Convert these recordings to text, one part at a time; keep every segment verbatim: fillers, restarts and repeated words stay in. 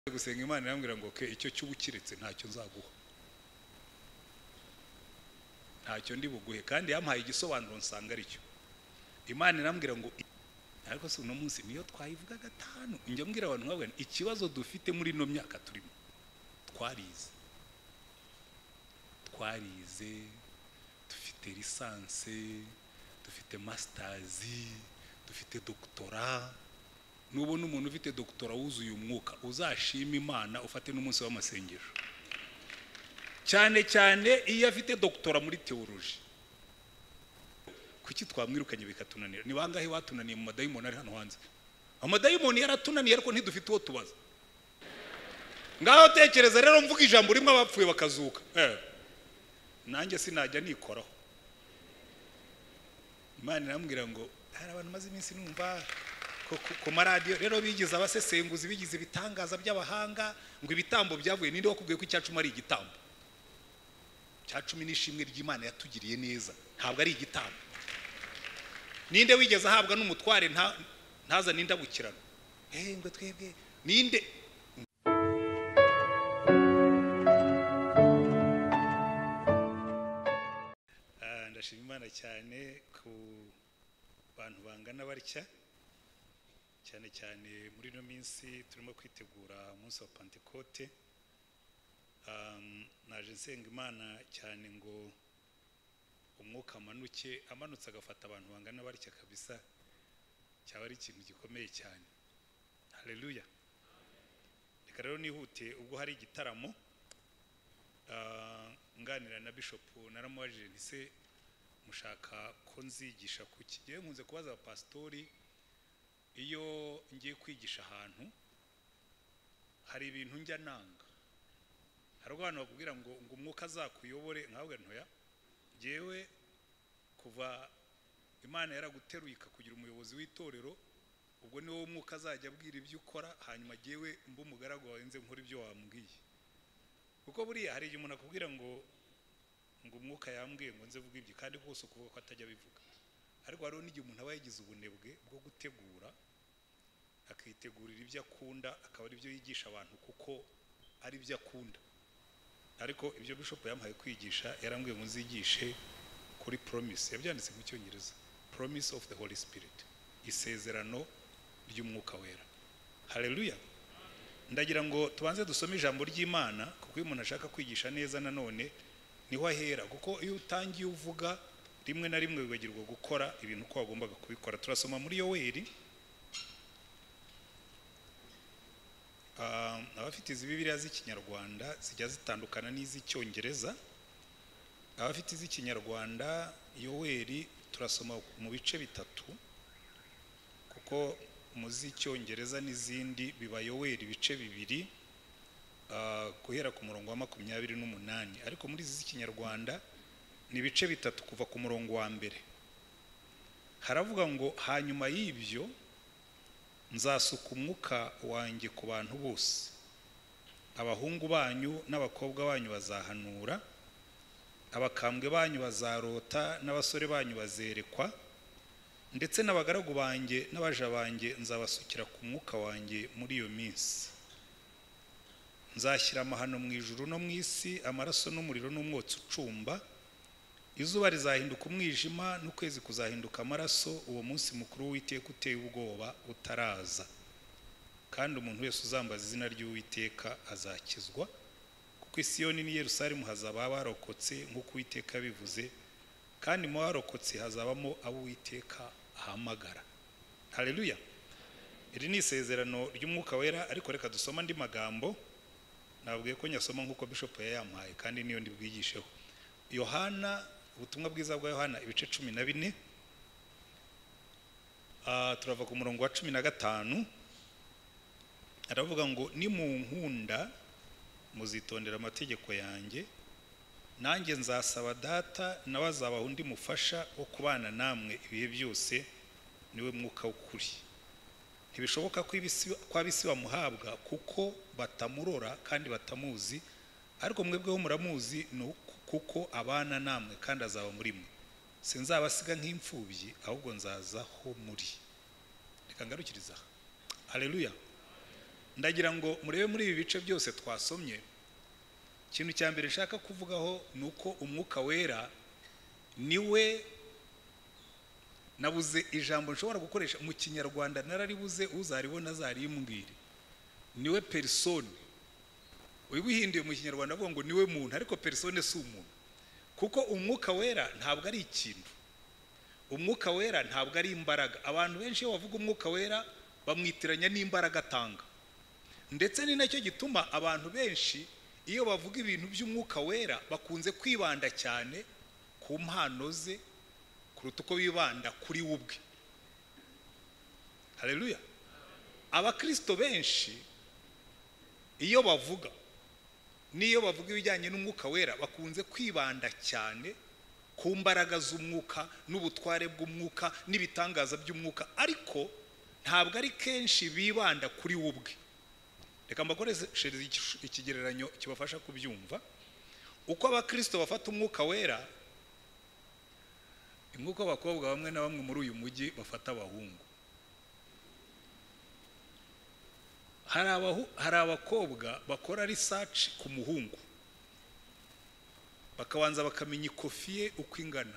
gusenga Imana irambwira ngo ke icyo cy'ubukiretse ntacyo nzaguha, ntacyo ndi buguhe, kandi yampaye igisobanuro nsanga ari cyo. Imana irambwira ngo ariko se uno munsi niyo twayivuga gatanu, njye mbwira abantu nkabwe ikibazo dufite muri no myaka turimo, twarize twarize dufite lisanse, dufite masters, dufite doctora. Nubona umuntu ufite doctora wuzuye umwuka uzashima Imana ufate n'umunsi w'amasengesho, cyane cyane iyo afite doctora muri theology. Kuki twamwirukanye bikatunanira? Ni bangahe watunaniye mu madayimoni ari hano hanze? Amadayimoni yaratunaniye ariko ntidufite uwo tubaza. Ngaho tekereza rero mvuga ijambo rimwe abapfuye bakazuka, eh nanjye sinajya nikoraho. Imana irambwira ngo hari abantu maze iminsi numva ku maradiyo rero bigize abasesenguzi, bigize ibitangaza by'abahanga ngo ibitambo byavuye. Ninde wakubwiye ko icyacumi ari igitambo? Cyacumi n'ishimwe ry'Imana yatugiriye neza, ntabwo ari igitambo. Ninde wigeze ahabwa n'umutware nta ntaza n'indabukirano? Eh ngo twebwe ninde? Ah, ndashima Imana cyane ku bantu bangana barya, cyane cyane muri no minsi turimo kwitegura umunsi wa Pentecote. Um, naje nsenga Imana cyane ngo umwuka amanuke, amanutse agafata abantu bangana barya kabisa, cyaba ari ikintu gikomeye cyane. Haleluya. Reka rero nihute, ubwo hari igitaramo uh, nganira na Bishop naramubajije nti se mushaka ko nzigisha kuki? Giye nkunze kubaza abapastori iyo ngiye kwigisha ahantu hari ibintu njya nanga. Hari abantu bakubwira ngo ngo umwuka azakuyobore, nkawe ntoya jewe kuva Imana yaraguteruye ikakugira umuyobozi w'itorero, ubwo ni wowe umwuka azajya abwira ibyo ukora, hanyuma jewe mbu umugaragu wawe nze nkora ibyo wambwiye. Kuko buriya hari igihe umuntu akubwira ngo ngo umwuka yambwiye ngo nze vuga ibyo, kandi kose ukuvuga ko atajya bivuga. Ariko hariho n'igihe umuntu aba yagize ubunebwe bwo gutegura, akitegurira ibyo akunda, akaba ari byo yigisha abantu kuko ari byo akunda. Ariko ibyo Bishop yampaye kwigisha yarambwiye ngo nzigishe kuri promise, yabyanditse mu Cyongereza, promise of the Holy Spirit, isezerano ry'umwuka wera. Haleluya. Ndagira ngo tubanze dusome ijambo ry'Imana, kuko iyo umuntu ashaka kwigisha neza nanone niho ahera, kuko iyo utangiye uvuga rimwe na rimwe wibagirwa gukora ibintu ko wagombaga kubikora. Turasoma muri Yoweri, uh, abafite izi Bibiliya z'ikinyarwanda zijya zitandukana n'iz'icyongereza. Abafite iz'ikinyarwanda Yoweri turasoma mu bice bitatu, kuko mu z'icyongereza n'izindi biba Yoweri ibice bibiri, uh, guhera ku murongo wa makumyabiri n'umunani, ariko muri izi z'ikinyarwanda ni ibice bitatu kuva ku murongo wa mbere. Haravuga ngo hanyuma y'ibyo nzasuka umwuka wanjye ku bantu bose, abahungu banyu n'abakobwa banyu bazahanura, abakambwe banyu bazarota, n'abasore banyu bazerekwa, ndetse n'abagaragu banjye n'abaja banjye nzabasukira ku mwuka wanjye muri iyo minsi. Nzashyira amahano mu ijuru no mu isi, amaraso n'umuriro n'umwotsi ucumba. Izuba rizahinduka umwijima n'ukwezi kuzahinduka amaraso, uwo munsi mukuru w'Uwiteka uteye ubwoba utaraza. Kandi umuntu wese uzambaza izina ry'Uwiteka azakizwa, kuko i Siyoni n'i Yerusalemu hazaba abarokotse nk'uko Uwiteka bivuze, kandi mu barokotse hazabamo abo Uwiteka ahamagara. Haleluya. Iri ni isezerano ry'umwuka wera, ariko reka dusoma andi magambo. Nabwiye ko nyasoma nk'uko Bishop yayampaye, kandi niyo ndibwigisheho. Yohana, ubutumwa bwiza bwa Yohana ibice cumi na bine, uh, turava ku murongo wa cumi na gatanu. Aravuga ngo ni mu nkunda muzitondera amategeko yanjye, nanjye nzasaba Data nawe azabaha undi mufasha wo kubana namwe ibihe byose, niwe mwuka w'ukuri. Ntibishoboka ko ab'isi bamuhabwa kuko batamurora kandi batamuzi, ariko mwebweho muramuzi kuko abana namwe kandi azaba muri mwe. Sinzabasiga nk'imfubyi, ahubwo nzazaho muri. Reka ngarukiriza. Haleluya. ndagira ngo murebe muri ibi bice byose twasomye ikintu cya mbere nshaka kuvugaho nuko umwuka wera niwe nabuze ijambo nshobora gukoresha mu kinyarwanda nararibuze uzaribona azarimbwire niwe persone wibihinduye mu kinyarwanda avuga ngo niwe muntu ariko persone si umuntu kuko umwuka wera ntabwo ari ikintu umwuka wera ntabwo ari imbaraga abantu benshi iyo bavuga umwuka wera bamwitiranya n'imbaraga atanga ndetse ni nacyo gituma abantu benshi iyo bavuga ibintu by'umwuka wera bakunze kwibanda cyane ku mpano ze kuruta uko bibanda kuri we ubwe. Haleluya. Abakristo benshi iyo bavuga niyo bavuga ibijyanye n'umwuka wera bakunze kwibanda cyane ku mbaraga z'umwuka n'ubutware bw'umwuka n'ibitangaza by'umwuka ariko ntabwo ari kenshi bibanda kuri we ubwe. Reka mbakoreshe ikigereranyo kibafasha kubyumva uko abakristo bafata umwuka wera nk'uko abakobwa bamwe na bamwe muri uyu mujyi bafata abahungu. Hari abakobwa bakora research ku muhungu bakabanza bakamenya ikofi ye uko ingana,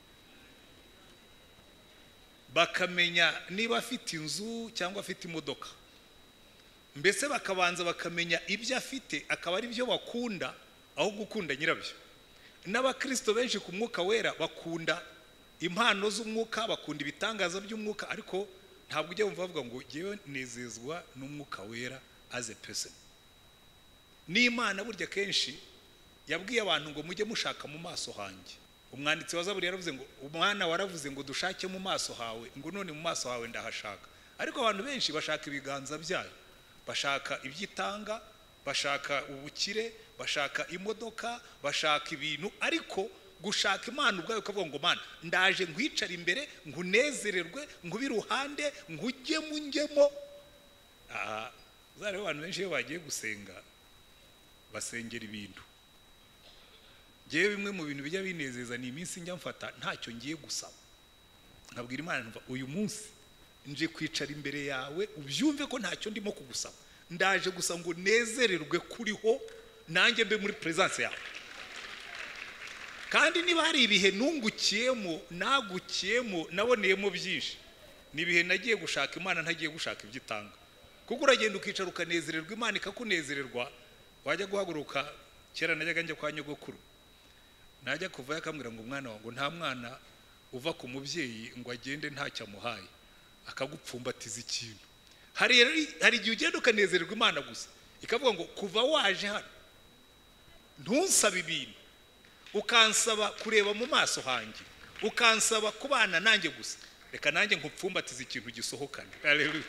bakamenya niba afite inzu cyangwa afite imodoka, mbese bakabanza bakamenya ibyo afite akaba ari byo bakunda aho gukunda nyirabyo. N'abakristo benshi ku mwuka wera bakunda impano z'umwuka, bakunda ibitangaza by'umwuka ariko ntabwo ujya wumva bavuga ngo ngewe nezezwa n'umwuka wera as a person. N'Imana burya kenshi yabwiye abantu ngo mujye mushaka mu maso hanjye. Umwanditsi wa Zaburi yaravuze ngo umwana waravuze ngo dushake mu maso hawe, ngo none mu maso hawe ndahashaka. Ariko abantu benshi bashaka ibiganza byayo, bashaka ibyitanga, bashaka ubukire, bashaka imodoka, bashaka ibintu ariko gushaka Imana ubwayo ukavuga ngo Mana ndaje nkwicara imbere nkunezererwe ngubi ruhande ngujye mu ngemo. Aha zare abantu benshi iyo bagiye gusenga basengera ibintu. Ngewe bimwe mu bintu bijya binezeza ni iminsi njya mfata ntacyo ngiye gusaba nkabwira Imana mva uyu munsi nje kwicara imbere yawe ubyumve ko ntacyo ndimo kugusaba, ndaje gusa ngo nezererwe kuriho nanjye mbe muri presence yawe. Kandi niba hari ibihe nungukiyemo nagukiyemo naboneyemo byinshi ni ibihe nagiye gushaka Imana ntagiye gushaka ibyitanga, kuko uragenda ukicara ukanezererwa Imana ikakunezererwa. Wajya guhaguruka kera najyaga njya kwa nyogokuru najya kuva yakambwira ngo umwana wangu nta mwana uva ku mubyeyi ngo agende ntacyo amuhaye akagupfumbatiza ikintu. Hari hari igihe ugenda ukanezererwa Imana gusa ikavuga ngo kuva waje hano ntunsaba ibintu, ukansaba kureba mu maso hanjye, ukansaba kubana nanjye gusa, reka nanjye nkupfumbatiza ikintu gisohokane. Haleluya.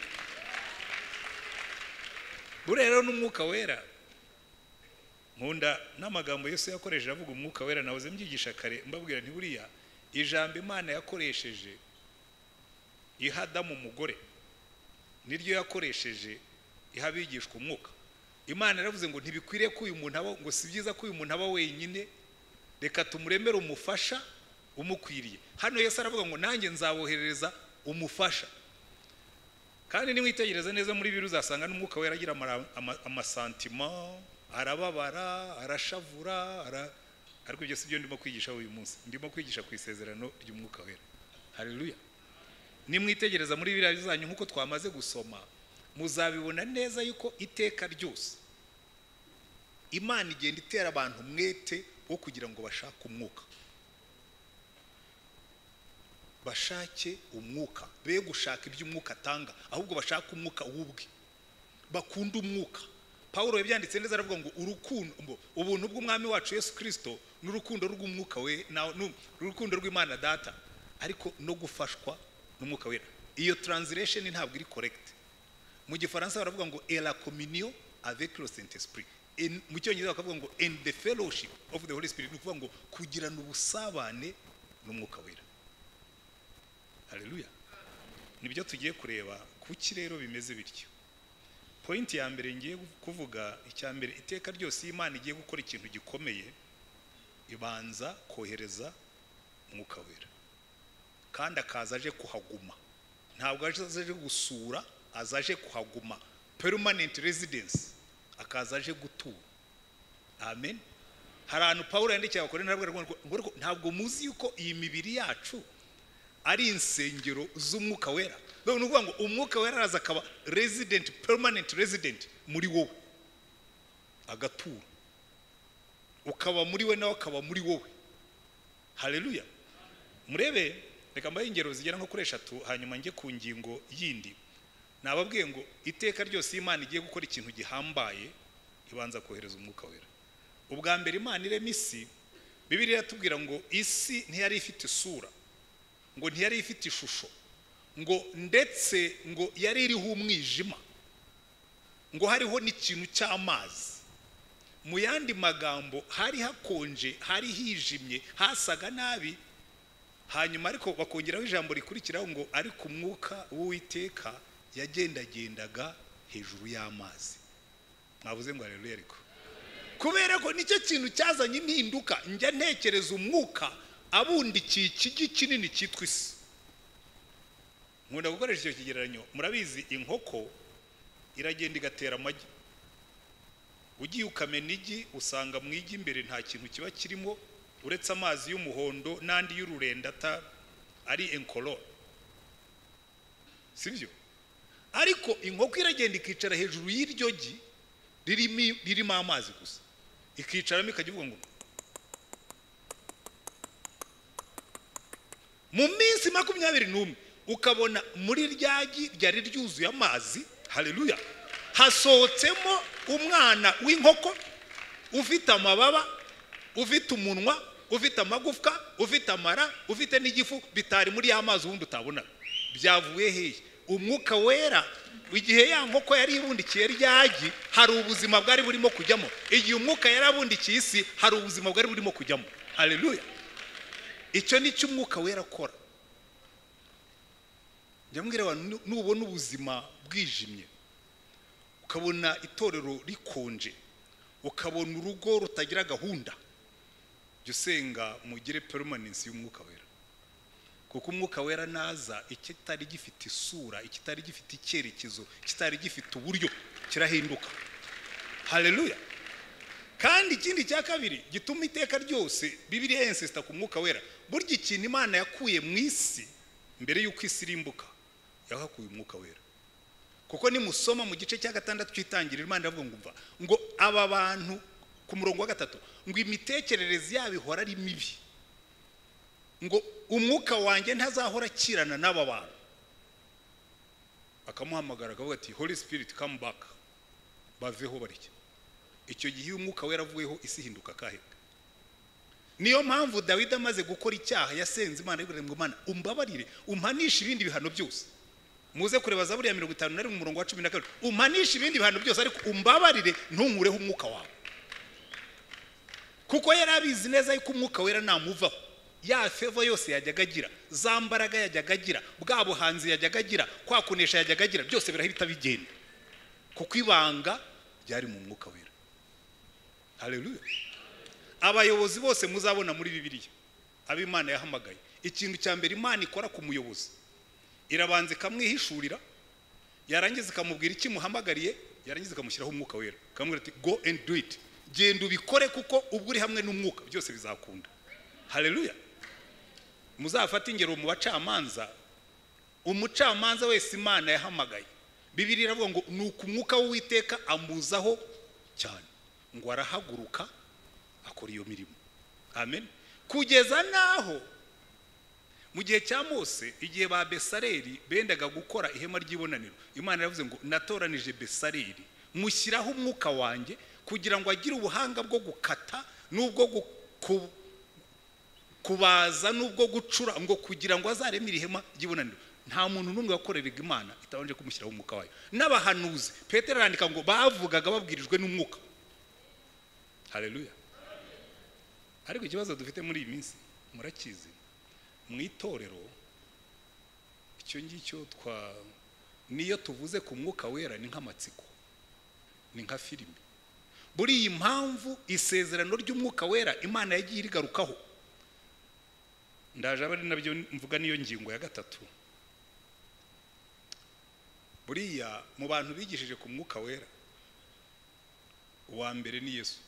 Burero n'umwuka wera nkunda n'amagambo Yesu yakoresheje avuga umwuka wera nahoze mbyigisha kare mbabwira nti buriya ijambo Imana yakoresheje iha Adamu umugore niryo yakoresheje iha abigishwa umwuka. Imana yaravuze ngo ntibikwiriye ko uyu muntu aba, ngo si byiza ko uyu muntu aba wenyine, reka tumuremere umufasha umukwiriye. Hano Yesu aravuga ngo nanjye nzaboherereza umufasha. Kandi nimwitegereza neza muri biru uzasanga n'umwuka wera agira amasantima, arababara, arashavura, ara ariko ibyo si byo ndimo kwigisha uyu munsi. Ndimo kwigisha ku isezerano ry'umwuka wera. Haleluya. Nimwitegereza muri biriya bizanyu nkuko twamaze gusoma muzabibona neza yuko iteka ryose Imana igenda itera abantu mwete wo kugira ngo bashake umwuka, bashake umwuka, be gushaka iby'umwuka atanga ahubwo bashaka umwuka wubwe, bakunda umwuka. Paulo yabyanditse neza aravuga ngo urukundo ubuntu bw'umwami wacu Yesu Kristo n'urukundo rw'umwuka we n'urukundo rw'Imana data ariko no gufashwa n'umwuka wera. Iyo translation ntabwo iri correct. Mu gifaransa baravuga ngo et la communion avec le Saint-Esprit. Mu cyongereza bakavuga ngo and the fellowship of the Holy Spirit, nukuvuga ngo kugirana ubusabane n'umwuka wera. Haleluya. Nibyo tugiye kureba kuki rero bimeze bityo. Point ya mbere ngiye kuvuga, icya mbere iteka ryose Imana igiye gukora ikintu gikomeye ibanza kohereza umwuka wera, kandi akaza aje kuhaguma. Ntabwo aje gusura, azaje kuhaguma permanent residence, akaza aje gutura. Amen. Hari ahantu Pawulo yandikiye abakore ntabwo ntabwo muzi yuko iyi mibiri yacu ari insengero z'umwuka wera. None nuvuga ngo umwuka wera araza akaba resident, permanent resident muri wowe, agatura, ukaba muri we nawe akaba muri wowe. Haleluya. Murebe, reka mbaye ingero zigera nko kuri eshatu hanyuma njye ku ngingo yindi. Nababwiye ngo iteka ryose Imana igiye gukora ikintu gihambaye ibanza kohereza umwuka wera. Ubwa mbere Imana irema isi, Bibiliya iratubwira ngo isi ntiyari ifite isura, ngo ntiyari ifite ishusho, ngo ndetse ngo yari iriho umwijima, ngo hariho n'ikintu cy'amazi. Mu yandi magambo hari hakonje, hari hijimye, hasaga nabi. Hanyuma ariko bakongeraho ijambo rikurikiraho ngo ariko umwuka w'Uwiteka yagendagendaga hejuru y'amazi. Mwavuze ngo haleluya. Ariko kubera ko nicyo kintu cyazanye impinduka, njya ntekereza umwuka abundikiye ikigi kinini cyitwa isi. Nkunda gukoresha icyo kigereranyo. Murabizi inkoko iragenda igatera amagi, ugiye ukamena igi usanga mu igi imbere nta kintu kiba kirimo uretse amazi y'umuhondo n'andi y'ururendata ari incolore, sibyo? Ariko inkoko iragenda ikicara hejuru y'iryo gi ririmo ririmo amazi gusa, ikicaramo ikagivuga ngo mu minsi makumyabiri n'umwe ukabona muri ryagi ryari ryuzuye amazi. Haleluya. Hasohotsemo umwana w'inkoko ufite amababa, ufite umunwa, ufite amagufwa, ufite amara, ufite n'igifu bitari muri amazi ubundi utabona. Byavuye hehe? Umwuka wera igihe ya nkoko yari ibundikiye ryagi hari ubuzima bwari burimo kujyamo. Igihe umwuka yarabundikiye isi hari ubuzima bwari burimo kujyamo. Haleluya. Icyo ni cyo umwuka wera akora. Njyambwira abantu nubona ubuzima bwijimye, ukabona itorero rikonje, ukabona urugo rutagira gahunda, jya usenga mugire permanence y'umwuka wera. Kuko umwuka wera naza ikitari gifite isura, ikitari gifite icyerekezo, ikitari gifite uburyo kirahinduka. Haleluya. Kandi ikindi cya kabiri gituma iteka ryose Bibiliya insista ku mwuka wera, burya ikintu Imana yakuye mu isi mbere y'uko isi irimbuka yahakuye umwuka wera. Kuko ni musoma mu gice cya gatandatu cy'itangiriro Imana iravuga ngo umva ngo aba bantu ku murongo wa gatatu ngo imitekerereze yabo ihora ari mibi, ngo umwuka wanjye ntazahora kirana n'aba bantu. Akamuhamagara akavuga ati Holy Spirit come back, baveho barike. Icyo gihe umwuka wera avuyeho isi hinduka kahe. Niyo mpamvu Dawidi amaze gukora icyaha yasenze Imana ibure ngo Imana umbabarire umpanisha ibindi bihano byose. Muze kureba Zaburi ya mirongo itanu na rimwe umurongo wa cumi na kabiri, umpanisha ibindi bihano byose ariko umbabarire ntunkureho umwuka wawe. Kuko yarabizi neza yuko umwuka wera namuvaho ya favor yose yajyaga agira, za mbaraga yajyaga agira, bwa buhanzi yajyaga agira, kwa kunesha yajyaga agira, byose birahita bigenda kuko ibanga ryari mu mwuka wera. Haleluya. Abayobozi bose muzabona muri Bibiliya ab'Imana yahamagaye, ikintu cya mbere Imana ikora ku muyobozi irabanze kamwihishurira, yarangiza ikamubwira iki muhamagariye, yarangiza ikamushyiraho umwuka wera, kamubwira ati go and do it, genda ubikore kuko ubwo uri hamwe n'umwuka byose bizakunda. Haleluya. Muzafata ingero mu bacamanza, umucamanza wese Imana yahamagaye Bibiliya iravuga ngo nuko umwuka w'Uwiteka amuzaho cyane ngo arahaguruka akora iyo mirimo. Amen. Kugeza naho mu gihe cya Mose, igihe ba Besaleli bendaga gukora ihema ry'ibonaniro, Imana yavuze ngo natoranije Besaleli mushyiraho umwuka wanjye kugira ngo agire ubuhanga bwo gukata n'ubwo kubaza n'ubwo gucura, ngo kugira ngo azaremire ihema ry'ibonaniro. Nta muntu n'umwe wakoreraga Imana itabanje kumushyiraho umwuka wayo. N'abahanuzi Petero arandika ngo bavugaga babwirijwe n'umwuka. Haleluya. Ariko ikibazo dufite muri iyi minsi murakizi, mu itorero icyo ngicyo twa niyo tuvuze ku mwuka wera ni nk'amatsiko, ni nka filime. Buri iyi mpamvu isezerano ry'umwuka wera Imana yagiye irigarukaho. Ndaje abari nabyo mvuga niyo ngingo ya gatatu. buriya mu bantu bigishije ku mwuka wera uwa mbere ni Yesu.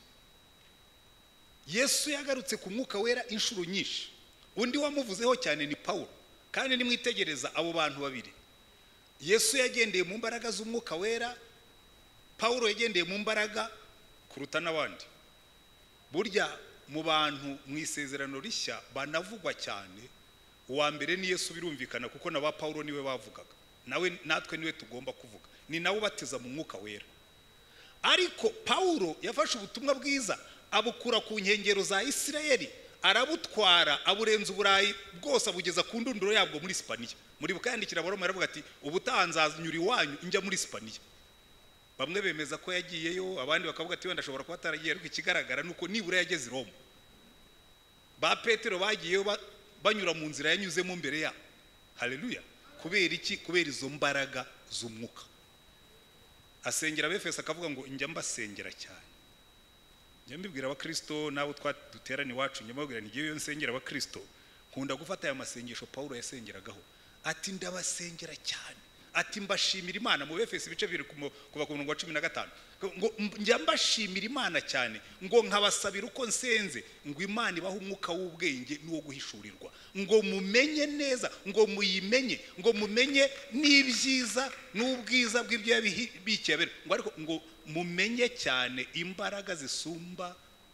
Yesu yagarutse ku mwuka wera inshuro nyinshi. Undi wamuvuzeho cyane ni Paulo. Kandi nimwitegereza abo bantu babiri, Yesu yagendeye mu mbaraga z'umwuka wera, Paulo yagendeye mu mbaraga kuruta n'abandi. Burya mu bantu mu isezerano rishya banavugwa cyane, uwa mbere ni Yesu birumvikana kuko na ba Paulo niwe bavugaga, nawe natwe niwe tugomba kuvuga, ni nawe ubatiza mu mwuka wera. Ariko Paulo yafashe ubutumwa bwiza abukura ku nkengero za Isirayeli, arabutwara aburenza uburayi bwose abugeza ku ndunduro yabwo muri Spaniya. Muri bukayandikira Abaroma aravuga ati ubutaha nzanyura iwanyu njya muri Spaniya. Bamwe bemeza ko yagiyeyo, abandi bakavuga ati wenda ashobora kuba ataragiye, ariko ikigaragara nuko nibura yageze i Roma. Ba Petero bagiyeyo banyura mu nzira yanyuzemo mbere ya. Haleluya. Kubera iki? Kubera izo mbaraga z'umwuka. Asengera Abefeso akavuga ngo njya mbasengera cyane. Njya mbibwira abakristo nabo twaduterana iwacu, njya mbabwira ngiye yo nsengera abakristo, nkunda gufata aya masengesho Paulo yasengeragaho. Ati ndabasengera cyane. Ati mbashimira Imana mu Befeso ibice bibiri kuva ku murongo wa cumi na gatanu. Ngo njya mbashimira Imana cyane, ngo nkabasabira uko nsenze, ngo Imana ibaha umwuka w'ubwenge n'uwo guhishurirwa, ngo mumenye neza, ngo muyimenye, ngo mumenye n'ibyiza n'ubwiza bw'ibyo yabikiye abera, ngo ariko ngo mumenye cyane imbaraga zisumba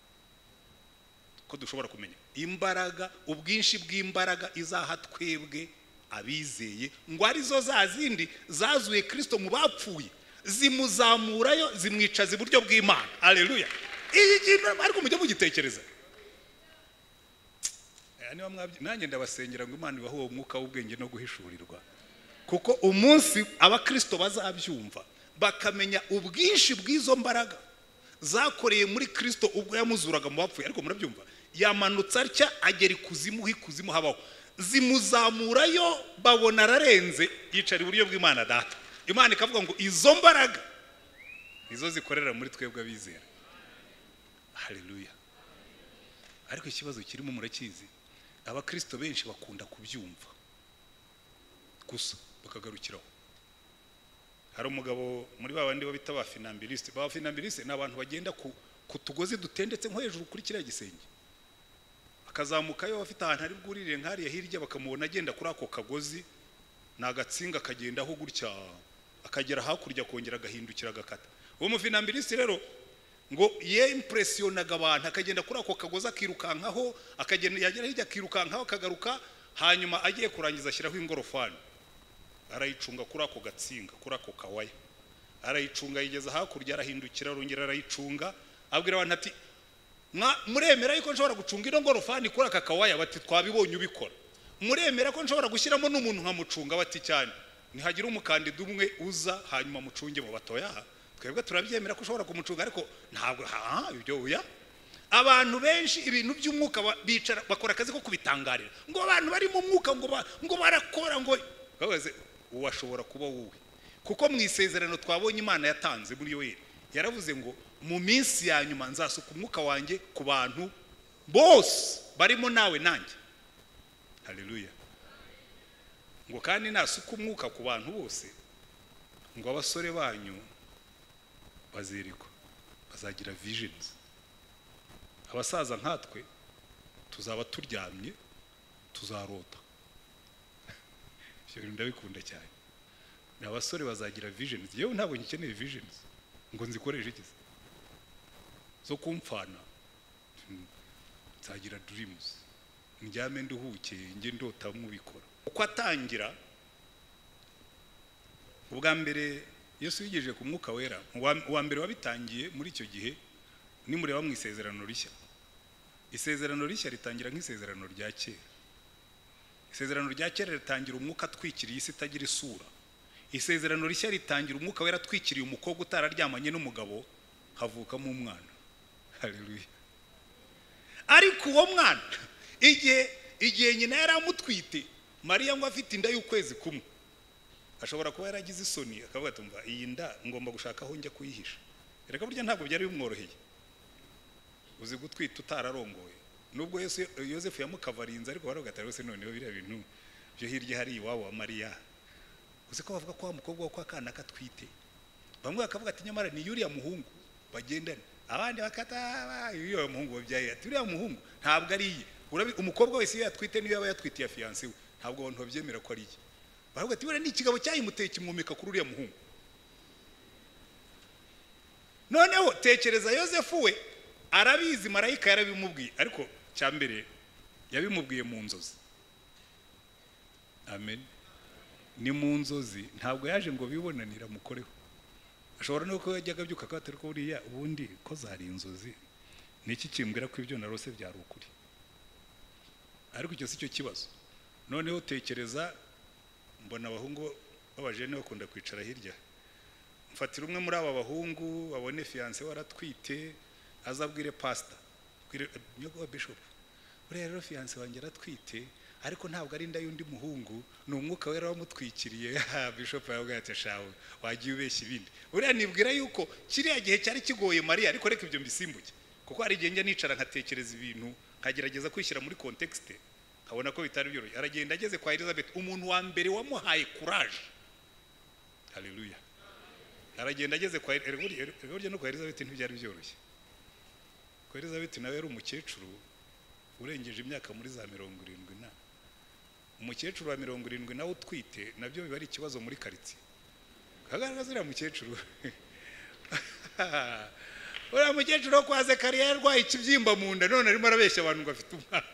ko dushobora kumenya, imbaraga, ubwinshi bw'imbaraga izaha twebwe abizeye, ngo arizo za zindi zazuye Kristo mu bapfuye zimuzamurayo zimwicaza iburyo bw'Imana. Haleluya. Iyi kintu ariko mujye mugitekereza. Niba mwabye nanjye ndabasengera ngo Imana ibahe uwo mwuka w'ubwenge no guhishurirwa, kuko umunsi abakristo bazabyumva bakamenya ubwinshi bw'izo mbaraga zakoreye muri Kristo ubwo yamuzuraga mu bapfuye. Ariko murabyumva, yamanutse atya agera ikuzimu, hikuzimu habaho, zimuzamurayo babona ararenze, yicara iburyo bw'Imana Data. Imana ikavuga ngo izo mbaraga izo zikorera muri twebwe abizera. Haleluya. Ariko ikibazo kirimo murakizi, abakristo benshi bakunda kubyumva gusa bakagarukiraho. Hari umugabo muri babandi babita ba finambiliste. Ba finambiliste ni abantu bagenda ku kutugozi dutendetse nko hejuru kuri kiriya gisenge, akazamukayo bafite ahantu ari bwurire nkariya hirya, bakamubona agenda kuri ako kagozi, nagatsinga kagendaho gutya akagera hakurya kongera agahindukira agakata. Uwo mufinambiliste rero ngo ye impressionaga abantu, akagenda kuri ako kagozi akirukankaho, akagenda yagera hirya akirukankaho akagaruka, hanyuma agiye kurangiza ashyiraho ingorofani, arayicunga kuri ako gatsinga, kuri ako kawaya, arayicunga yigeza hakurya, arahindukira arongera arayicunga, abwira abantu ati muremera yuko nshobora gucunga ino ngorofani kuri aka kawaya? Bati twabibonye ubikora. Muremera ko nshobora gushyiramo n'umuntu nkamucunga? Bati cyane. Nihagira umukandida umwe uza hanyuma mucunge mu batoya, twebwe turabyemera ko ushobora kumucunga, ariko ntabwo ha ibyo uya. Abantu benshi ibintu by'umwuka bicara bakora akazi ko kubitangarira, ngo abantu bari mu mwuka ngo ngo barakora, ngo babaze uwashobora kuba wowe, kuko mu isezerano twabonye Imana yatanze muri Yoeli yaravuze ngo mu minsi ya nyuma nzasuka umwuka wanjye ku bantu bose barimo nawe nanjye. Haleluya. Ngo kandi nasuka umwuka ku bantu bose, ngo abasore banyu bazirikwa, bazagira visions, abasaza nkatwe tuzaba turyamye tuzarota. Ibyo ndabikunda cyane. N'abasore bazagira visions. Yewe ntabwo ngikeneye visions ngo nzikoreshe iki zo kumfana. Nzagira dreams, njyame nduhuke nge ndota mubikora. Uko atangira ubwa mbere Yesu yigeje ku mwuka wera, uwa mbere wabitangiye muri icyo gihe ni mureba mu isezerano rishya. Isezerano rishya ritangira nk'isezerano rya kera. Isezerano rya kera ritangira umwuka twikiriye isi itagira isura. Isezerano rishya ritangira umwuka wera twikiriye umukobwa utararyamanye n'umugabo, havukamo umwana. Haleluya. Ariko uwo mwana igihe igihe nyina yaramutwite, Mariya ngo afite inda y'ukwezi kumwe, ashobora kuba yaragize isoni akavuga ati umva iyi nda ngomba gushaka aho njya kuyihisha. Reka burya ntabwo byari bimworoheye, uzi gutwita utararongoye. Nubwo Yesu Yosefu yamukavarinze, ariko baravuga ati rwose noneho biriya bintu byo hirya hari iwabo wa Mariya uzi ko bavuga ko wa mukobwa kwa kana katwite bamwe bakavuga ati nyamara ni yuriya muhungu bagendana abandi bakata iyo muhungu wabyaye ati uriya muhungu ntabwo ari iye umukobwa wese yatwite niyo yaba yatwitiye fiancé we ntabwo abantu babyemera ko ari iye baravuga ati bure ni ikigabo cyayimuteye kimwomeka kuri uriya muhungu noneho tekereza Yosefu we arabizi marayika yarabimubwiye ariko cyambere yabimubwiye mu nzozi amen ni mu nzozi ntabwo yaje ngo bibonanira mukoreho ashobora no ko yajyaga byuka katari ko buriya ubundi ko zari inzozi niki kimbwira ko ibyo narose byari ukuri ariko icyo si cyo kibazo noneho tekereza mbona abahungu babajene bakunda kwicara hirya mfatira umwe muri aba bahungu babone fiancé waratwite azabwire pastor kwire nyogo wa bishop rero fiancé wanjye aratwite ariko ntabwo ari inda y'undi muhungu ni umwuka wera wamutwikiriye bishop yavuga ati shawe wagiye ubeshya ibindi uriya nibwira yuko kiriya gihe cyari kigoye Maria ariko reka ibyo mbisimbuke kuko hari igihe njya nicara nkatekereza ibintu nkagerageza kwishyira muri context nkabona ko bitari byoroshye aragenda ageze kwa Elizabeth umuntu wa mbere wamuhaye courage haleluya aragenda ageze kwa Elizabeth no kwa Elizabeth ntibyari byoroshye kwa Elizabeth nawe yari umukecuru urengeje imyaka muri za mirongo irindwi na umukecuru wa mirongo irindwi nawe utwite nabyo biba ari ikibazo muri quartier kagaragaza uriya mukecuru uriya mukecuru kwa Zekariya yarwaye ikibyimba mu nda none arimo arabeshya abantu ngo afite umwana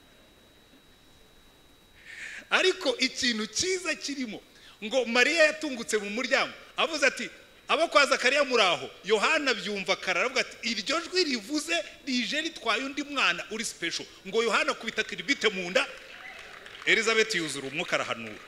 ariko ikintu cyiza kirimo ngo Mariya yatungutse mu muryango avuze ati abo kwa Zakariya muraho Yohana byumva kararavuga ati iryo jwi rivuze rije ritwaye undi mwana uri special ngo Yohana kubita kiribite mu nda Elizabeth yuzura umwuka arahanura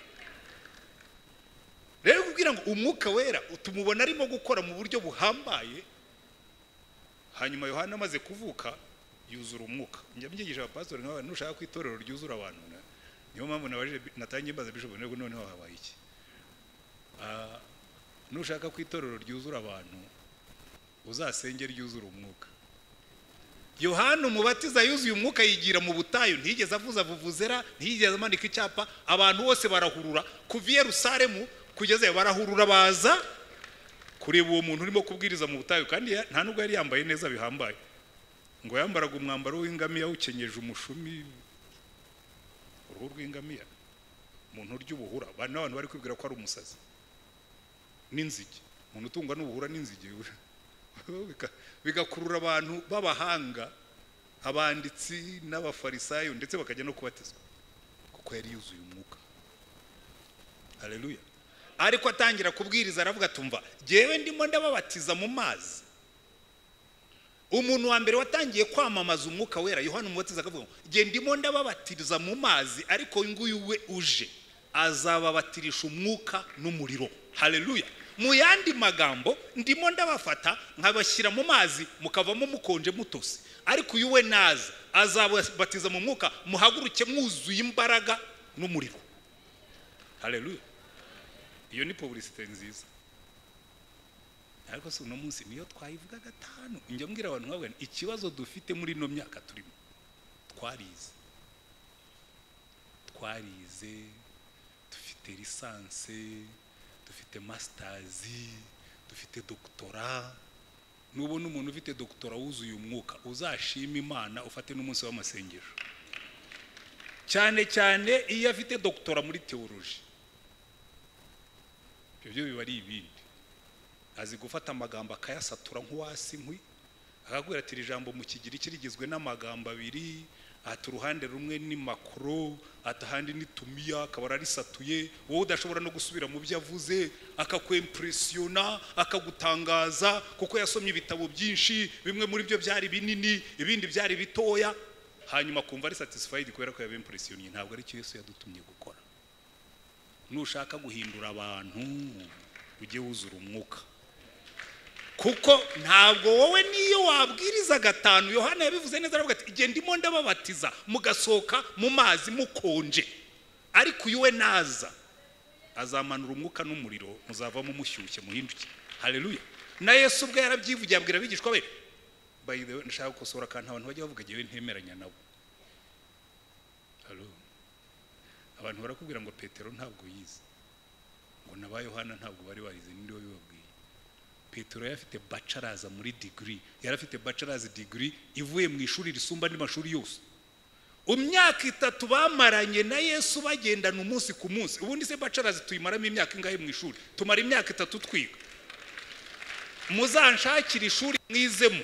rero kugira ngo umwuka wera utumubona arimo gukora mu buryo buhambaye hanyuma Yohana amaze kuvuka yuzura umwuka njya mbyigisha abapastori nk'abantu nushaka kwitorero ryuzura abantu niyo mpamvu nabaje natangiye mbaza bishop nego noneho habaye iki ah nushaka kwitorero ryuzura abantu uzasenge ryuzura umwuka Yohana umubatiza yuzuye umwuka yigira mu butayu ntigeze avuza vuvuzera ntigeze amanika icyapa abantu bose barahurura kuva i Yerusalemu kugeze barahurura baza kureba uwo muntu urimo kubwiriza mu butayu kandi nta nubwo yari yambaye neza bihambaye ngo yambaraga umwambaro w'ingamiya ukenyeje umushumi uruhu rw'ingamiya umuntu ry'ubuhura bana abantu bari kwibwira ko ari umusazi n'inzige umuntu utungwa n'ubuhura n'inzige bigakurura abantu b'abahanga abanditsi n'abafarisayo ndetse bakajya no kubatizwa kuko yari yuzuye umwuka haleluya ariko atangira kubwiriza aravuga tumva jewe ndimo ndababatiza mu mazi umuntu wa mbere watangiye kwamamaza umwuka wera Yohana umubatiza akavuga je ndimo ndababatiza mu mazi ariko nguyu we uje azababatirisha umwuka n'umuriro haleluya mu yandi magambo ndimo ndabafata nkabashyira mu mazi mukavamo mukonje mutose ariko uyu we naza azababatiza mu mwuka muhaguruke mwuzuye imbaraga n'umuriro haleluya iyo ni publicité nziza ariko so no munsi niyo twayivuga gatanu njye mbwira abantu nkabwe ikibazo dufite muri no myaka turimo twarize twarize dufite lisanse dufite masters dufite doctora nubona umuntu ufite doctora wuzuye umwuka uzashima Imana ufate n'umunsi w'amasengesho cyane cyane iyo afite doctora muri theology ibyo biba ari ibindi azi gufata amagambo akayasatura nk'uwasi nkwi akagwira ati ijambo mu kigiri kirigizwe n'amagambo abiri ati uruhande rumwe ni makro atahandi ni tumiya akaba arisatuye wowe udashobora no gusubira mu byo avuze akakwempressiona akagutangaza kuko yasomye ibitabo byinshi bimwe muri byo byari binini ibindi byari bitoya hanyuma kumva ari satisfied kubera ko yabempressioniye ntabwo ari cyo Yesu yadutumye gukora nushaka guhindura abantu ujye wuzura umwuka kuko ntabwo wowe niyo wabwiriza gatanu Yohana yabivuze neza aravuga ati igihe ndimo ndababatiza mugasoka mu mazi mukonje ariko uyu we naza azamanura umwuka n'umuriro muzavamo mushyushye muhinduke haleluya na Yesu ubwe yarabyivugiye abwira abigishwa be by the way nshaka gukosora kandi abantu bajya bavuga jewe ntemeranya nabo halo abantu barakubwira ngo Petero ntabwo yize ngo naba Yohana ntabwo bari barize ninde wabibabwiye Petero yafite bachelor's muri degree yarafite bachelor's degree ivuye mu ishuri risumba andi mashuri yose umyaka itatu bamaranye na Yesu bagendana umunsi ku munsi ubundi se bachelor's tuyimaramo imyaka ingahe mu ishuri tumara imyaka itatu twiga muzanshakira ishuri mwizemo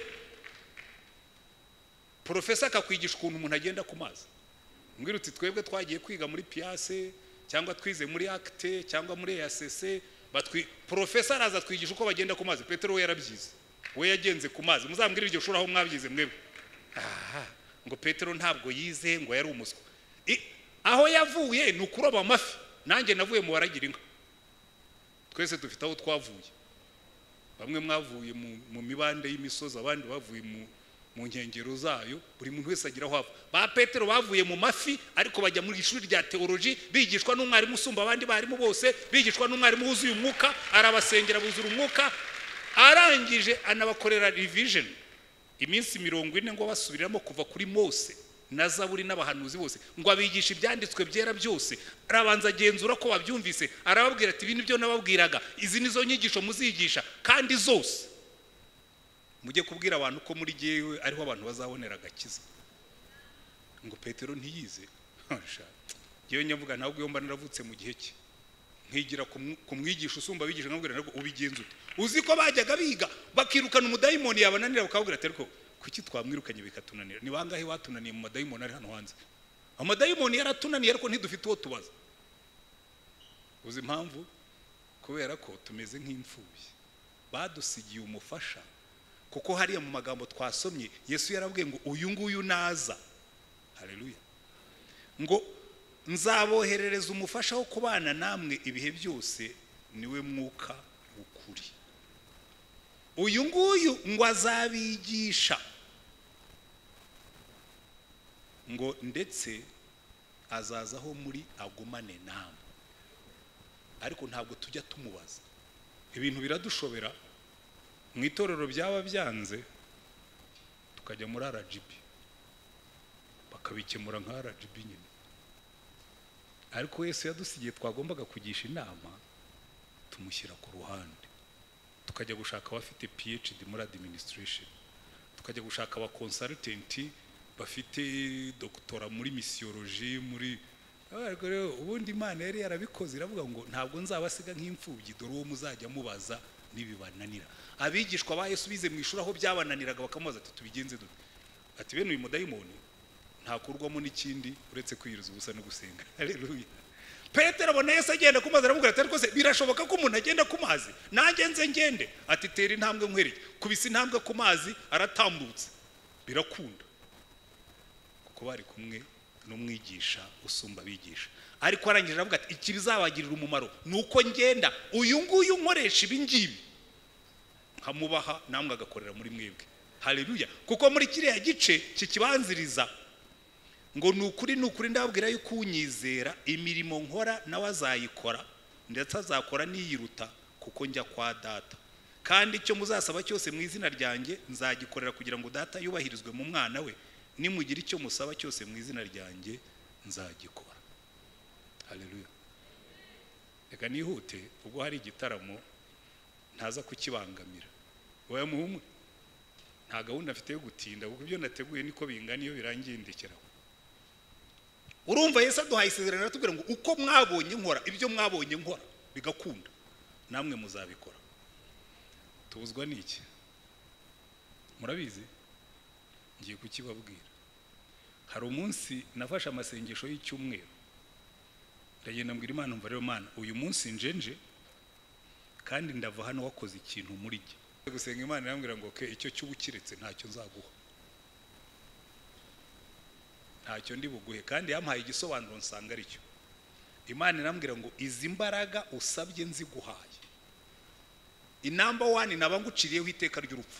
professor akakwigisha ukuntu umuntu agenda ku mazi mbwira uti twebwe twagiye kwiga muri Piase cyangwa twize muri Acte cyangwa muri A C C batwi professor aza twigisha uko bagenda ku mazi Petero we yarabyize we yagenze ku mazi muzambwira iryo shuri aho mwabyize mwebwe aha ngo Petero ntabwo yize ngo yari umuswa aho yavuye ni ukuroba amafi nanjye navuye mu baragira inka twese dufite aho twavuye bamwe mwavuye mu mibande y'imisozi abandi bavuye mu mu nkengero zayo buri muntu wese agira aho ava ba Petero bavuye mu mafi ariko bajya muri ishuri rya theology bigishwa n'umwarimu usumba abandi barimu bose bigishwa n'umwarimu wuzuye umwuka arabasengera buzura umwuka arangije anabakorera revision iminsi mirongo ine ngo basubiramo kuva kuri Mose na Zaburi n'abahanuzi bose ngo abigisha ibyanditswe byera byose arabanza agenzura ko babyumvise arababwira ati ibintu byo nababwiraga izi nizo nyigisho muzigisha kandi zose mujye kubwira abantu ko muri giyewe ariho abantu bazabonera agakiza ngo Petero ntiyize yewe nyavuga ntabwo yomba naravutse mu gihe cye nkigira kumwigisha usumba bigisha nkabwira nako ubigenza ute uzi ko bajyaga biga bakirukana umudayimoni yabananira bakabwira ati ariko kuki twamwirukanye bikatunanira ni bangahe watunaniye mu madayimoni ari hano hanze amadayimoni yaratunaniye ariko ntidufite uwo tubaza uzi impamvu kubera ko tumeze nk'imfubyi badusigiye umufasha kuko hariya mu magambo twasomye Yesu yarabwiye ngo uyu nguyu naza haleluya ngo nzaboherereza umufasha wo kubana namwe ibihe byose niwe mwuka ukuri uyu nguyu ngo azabigisha ngo ndetse azazaho muri agumane namwe ariko ntabwo tujya tumubaza ibintu biradushobera mu itorero byaba byanze tukajya muri R G B bakabikemura nka R G B nyine ariko Yesu yadusigiye twagombaga kugisha inama tumushyira ku ruhande tukajya gushaka abafite P H D muri administration tukajya gushaka aba consultant bafite doctora muri missiology muri ariko rero ubundi Imana yari yarabikoze iravuga ngo ntabwo nzabasiga nk'imfubyi dore uwo muzajya mubaza nibibananira abigishwa ba Yesu bize mu ishuri aho byabananiraga bakamubaza ati tubigenze dute ati bene uyu mudayimoni ntakurwamo n'ikindi uretse kwiyiriza ubusa no gusenga haleluya Petero abona Yesu agenda ku mazi aramubwira ati ariko se birashoboka ko umuntu agenda ku mazi nanjye nze ngende ati tera intambwe nkwereke kubisa intambwe ku mazi aratambutse birakunda kuko bari kumwe n'umwigisha usumba bigisha ariko arangije aravuga ati iki bizabagirira umumaro nuko ngenda uyu nguyu nkoresha ibi ngibi nkamubaha namwe agakorera muri mwebwe haleluya kuko muri kiriya gice kikibanziriza ngo nukuri nukuri ndababwira yuko unyizera imirimo nkora nawe azayikora ndetse azakora niyiruta kuko njya kwa data kandi icyo muzasaba cyose mu izina ryanjye nzagikorera kugira ngo data yubahirizwe mu mwana we nimugira icyo musaba cyose mu izina ryanjye nzagikora haleluya reka nihute ubwo hari igitaramo ntaza kukibangamira wowe muhumwe nta gahunda afite yo gutinda kuko ibyo nateguye niko bingana iyo birangiye ndekeraho urumva Yesu aduhaye isezerano aratubwira ngo uko mwabonye nkora ibyo mwabonye nkora bigakunda namwe muzabikora tubuzwa n'iki murabizi ngiye kukibabwira hari umunsi nafashe amasengesho y'icyumweru ndagenda mbwira Imana umva rero Mana uyu munsi njenje kandi ndava hano wakoze ikintu muri jye gusenga Imana irambwira ngo ke icyo cy'ubukiretse ntacyo nzaguha ntacyo ndi buguhe kandi yampaye igisobanuro nsanga ari cyo Imana irambwira ngo izi mbaraga usabye nziguhaye inamba one naba nguciriyeho iteka ry'urupfu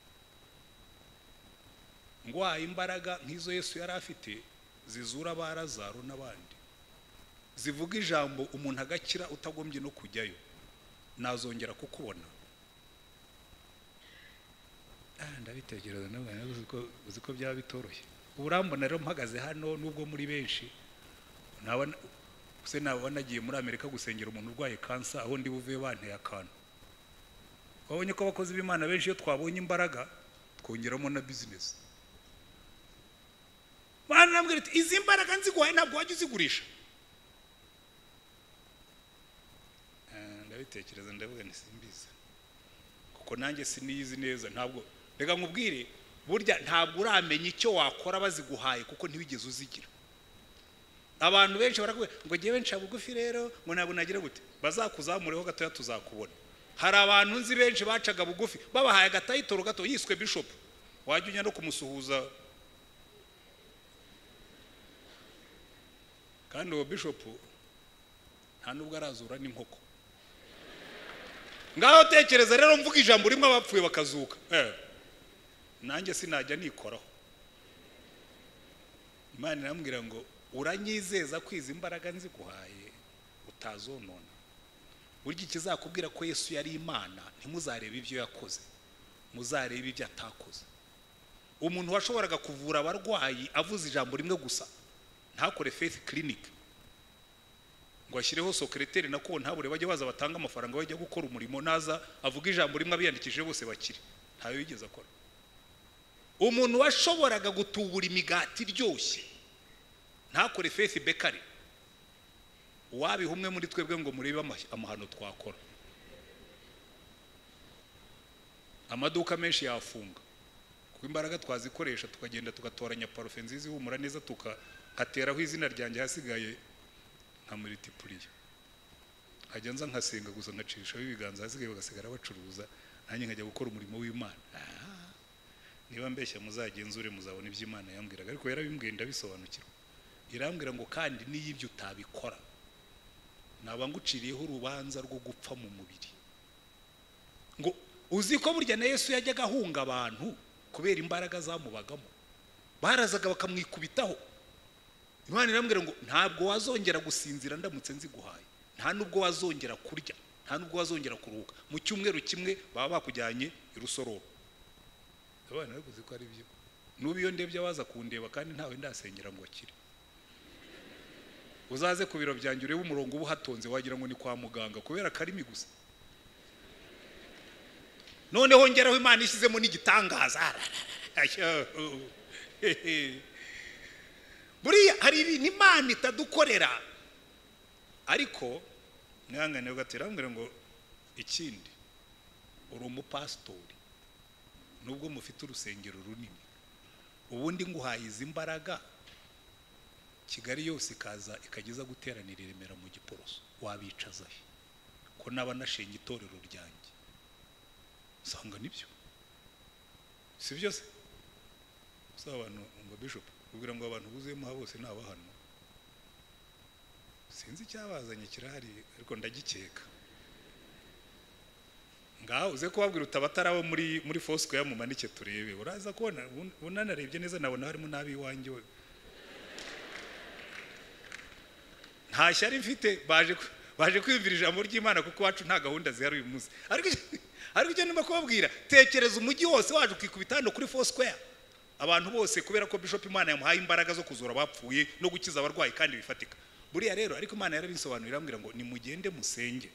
ngwaye imbaraga nk'izo Yesu yari afite zizura barazaro n'abandi zivuga ijambo umuntu agakira utagombye no kujyayo nazongera kukubona ah ndabitegereza nawe uziko uziko byaba bitoroshye urambona rero mpagaze hano nubwo muri benshi nabona se nawe nagiye muri Amerika gusengera umuntu urwaye cancer aho ndi buve banteye akantu wabonye ko abakozi b'Imana benshi iyo twabonye imbaraga twongeramo na business Mana nambwira ati izi mbaraga nziguhaye ntabwo wajya uzigurisha ndabitekereza ndavuga ni simbiza kuko nanjye siniyizi neza ntabwo reka nkubwire burya ntabwo uramenya icyo wakora baziguhaye kuko ntibigeze uzigira abantu benshi barakubwira ngo ngewe nca bugufi rero ngo ntabwo nagira gute bazakuzamureho gatoya tuzakubona hari abantu nzi benshi bacaga bugufi babahaye agatayitoro gato yiswe bishop wajya unya no kumusuhuza kandi uwo bishop nta nubwo arazura n'inkoko ngaho tekereza rero mvuga ijambo rimwe abapfuye bakazuka eh nanjye sinajya nikoraho Imana irambwira ngo uranyizeza kwiza imbaraga nziguhaye utazonona burya ikizakubwira ko Yesu yari Imana ntimuzarebe ibyo yakoze muzarebe ibyo atakoze umuntu washoboraga kuvura abarwayi avuze ijambo rimwe gusa ntakore faith clinic ngo ashyireho secretary nako ntabure bajye baza batanga amafaranga bajya gukora umurimo naza avuga ijambo rimwe abiyandikije bose bakire ntayo yigeze akora umuntu washoboraga gutubura imigati iryoshye ntakore faith bakery wabiha umwe muri twebwe ngo murebe amahano twakora amaduka menshi yafunga kuko imbaraga twazikoresha tukagenda tugatoranya parufe nziza ihumura neza tukateraho izina ryanjye hasigaye nka multiplier hajya nza nkasenga gusa nkacishaho ibiganza hasigaye bagasigara bacuruza nanjye nkajya gukora umurimo w'Imana niba mbeshya muzagenzure muzabona ibyo Imana yambwiraga ariko yarabimbwiye ndabisobanukirwa irambwira ngo kandi n'iyibyo utabikora naba nguciriyeho urubanza rwo gupfa mu mubiri ngo uzi ko burya na Yesu yajyaga ahunga abantu kubera imbaraga zamubagamo barazaga bakamwikubitaho Imana irambwira ngo ntabwo wazongera gusinzira ndamutse nziguhaye nta nubwo wazongera kurya nta nubwo wazongera kuruhuka mu cyumweru kimwe baba bakujyanye irusororo abana baguze ko ari byo nubu iyo ndebye abaza kundeba kandi ntawe ndasengera ngo akire uzaze ku biro byanjye urebe umurongo ubu hatonze wagira ngo ni kwa muganga kubera karimi gusa noneho ngeraho Imana ishyizemo n'igitangaza buriya hari ibintu Imana itadukorera ariko mwangane ugatera mbere ngo ikindi uri umupastori nubwo mufite urusengero runini ubundi nguhaye izi imbaraga Kigali yose ikaza ikageza guteranira Remera mu Giporoso wabicaza he ko naba nashenye itorero ryanjye sanga nibyo sibyo se abantu ngo bishop kugira ngo abantu buzemo bose nabahano sinzi cyabazanye kirahari ariko ndagikeka ngaho uze kubabwira utabatarabo muri muri Fosco ya mumanike turebe uraza kubona unanarebye neza nabona harimo nabi wanjye nta shyari mfite baje baje kwiyumvira ijambo ry'Imana kuko wacu nta gahunda zihari uyu munsi ariko ariko icyo ndimo kubabwira tekereza umujyi wose waje kwikubita hano kuri Fosco abantu bose kubera ko Bishop Imana yamuhaye imbaraga zo kuzura abapfuye no gukiza abarwayi kandi bifatika buriya rero ariko Imana yarabinsobanurira ambwira ngo nimugende musenge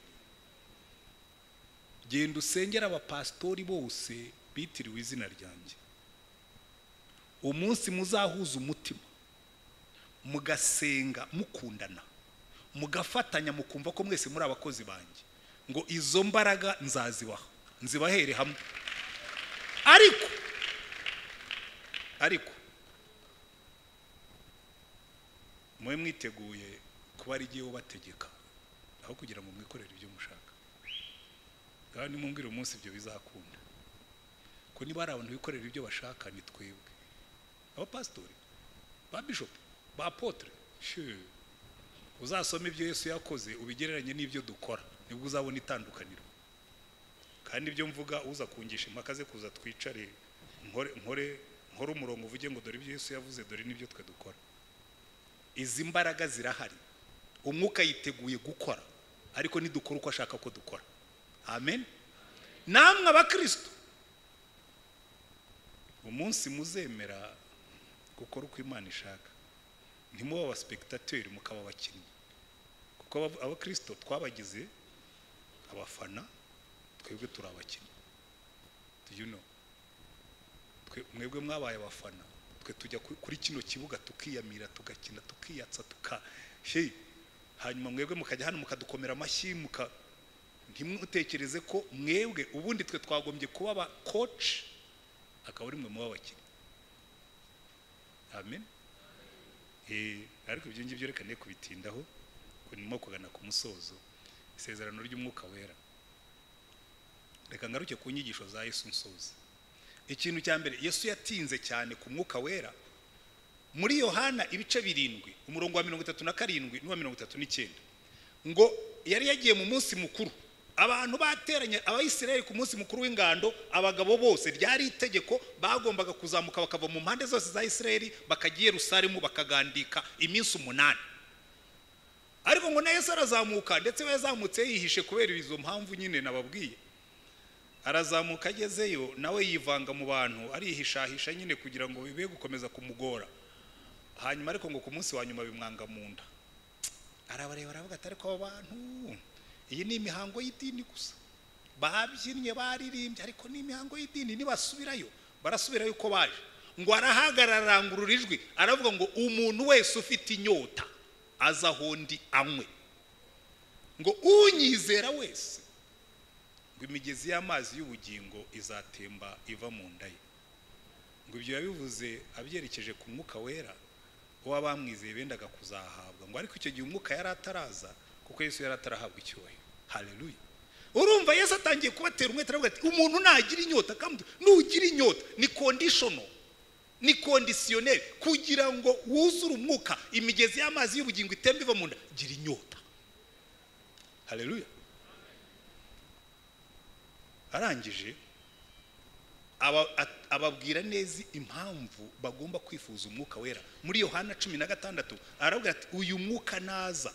genda usengera abapastori bose bitiriwe izina ryanjye umunsi muzahuza umutima mugasenga mukundana mugafatanya mukumva ko mwese muri abakozi banjye ngo izo mbaraga nzazibaha nzibahere hamwe ariko ariko mwe mwiteguye kuba ari giye ubategeka aho kugira ngo mwikorere ibyo mushaka kandi mumbwire umunsi ibyo bizakunda ko niba ari abantu bikorera ibyo bashaka ni twebwe abapastori ba bishop ba apotre she uzasoma ibyo Yesu yakoze ubigereranye n'ibyo dukora nibwo uzabona itandukaniro kandi ibyo mvuga uza kungisha impaka ze kuza twicare nkore nkore nkore umurongo uvuge ngo dore ibyo Yesu yavuze dore n'ibyo twe dukora izi mbaraga zirahari umwuka yiteguye gukora ariko nidukora uko ashaka ko dukora amen namwe abakristo umunsi muzemera gukora uko Imana ishaka ntimuba aba spectateur mukaba abakinnyi ko abakristo twabagize abafana, twebwe turabakinnyi. Do you know? Mwebwe mwabaye abafana, twe tujya kuri kino kibuga tukiyamira, tugakina, tukiyatsa, tuka hey, hanyuma mwebwe mukajya hano mukadukomera amashyi, muka ntimutekereze ko mwebwe ubundi twe twagombye kuba aba coach, akaba ari mwe mubabakinnyi. Amen. Eh, ariko ibyo ngibyo reka ne kubitindaho ko nimo kugana ku musozo isezerano ry'umwuka wera. Reka ngaruke ku nyigisho za Yesu nsoza. Ikintu cya mbere, Yesu yatinze cyane ku mwuka wera muri Yohana ibice birindwi umurongo wa mirongo itatu na karindwi n'uwa mirongo itatu n'icyenda, ngo yari yagiye mu munsi mukuru, abantu bateranye abayisirayeli ku munsi mukuru w'ingando, abagabo bose ryari itegeko bagombaga kuzamuka bakava mu mpande zose za Isirayeli bakagiye Yerusalemu bakagandika iminsi umunani. Ariko ngo na Yesu arazamuka, ndetse we yazamutse yihishe kubera izo mpamvu nyine nababwiye. Arazamuka agezeyo nawe yivanga mu bantu, arihishahisha nyine kugira ngo bibe gukomeza kumugora. Hanyuma ariko ngo ku munsi wa nyuma bimwanga mu nda. Arabareba aravuga ati ariko abo bantu, iyi ni imihango y'idini gusa, babyinnye baririmbye, ariko ni imihango y'idini, nibasubirayo barasubirayo uko baje. Ngo arahagarara arangurura ijwi aravuga ngo umuntu wese ufite inyota aza aho ndi anywe, ngo unyizera wese ngo imigezi y'amazi y'ubugingo izatemba iva mu nda ye. Ngo ibyo yabivuze abyerekeje ku mwuka wera uwo bamwizeye bendaga kuzahabwa. Ngo ariko icyo gihe umwuka yari ataraza, kuko Yesu yari atarahabwa icyubahiro. Haleluya. Urumva Yesu atangiye kubatera umwete aravuga ati umuntu nagira inyota, kandi nugira inyota ni conditional, ni conditionnel, kugira ngo wuzure umwuka imigezi y'amazi y'ubugingo itembe iva mu nda, gira inyota. Haleluya. Arangije ababwira neza impamvu bagomba kwifuza umwuka wera. Muri Yohana cumi na gatandatu aravuga ati uyu mwuka naza,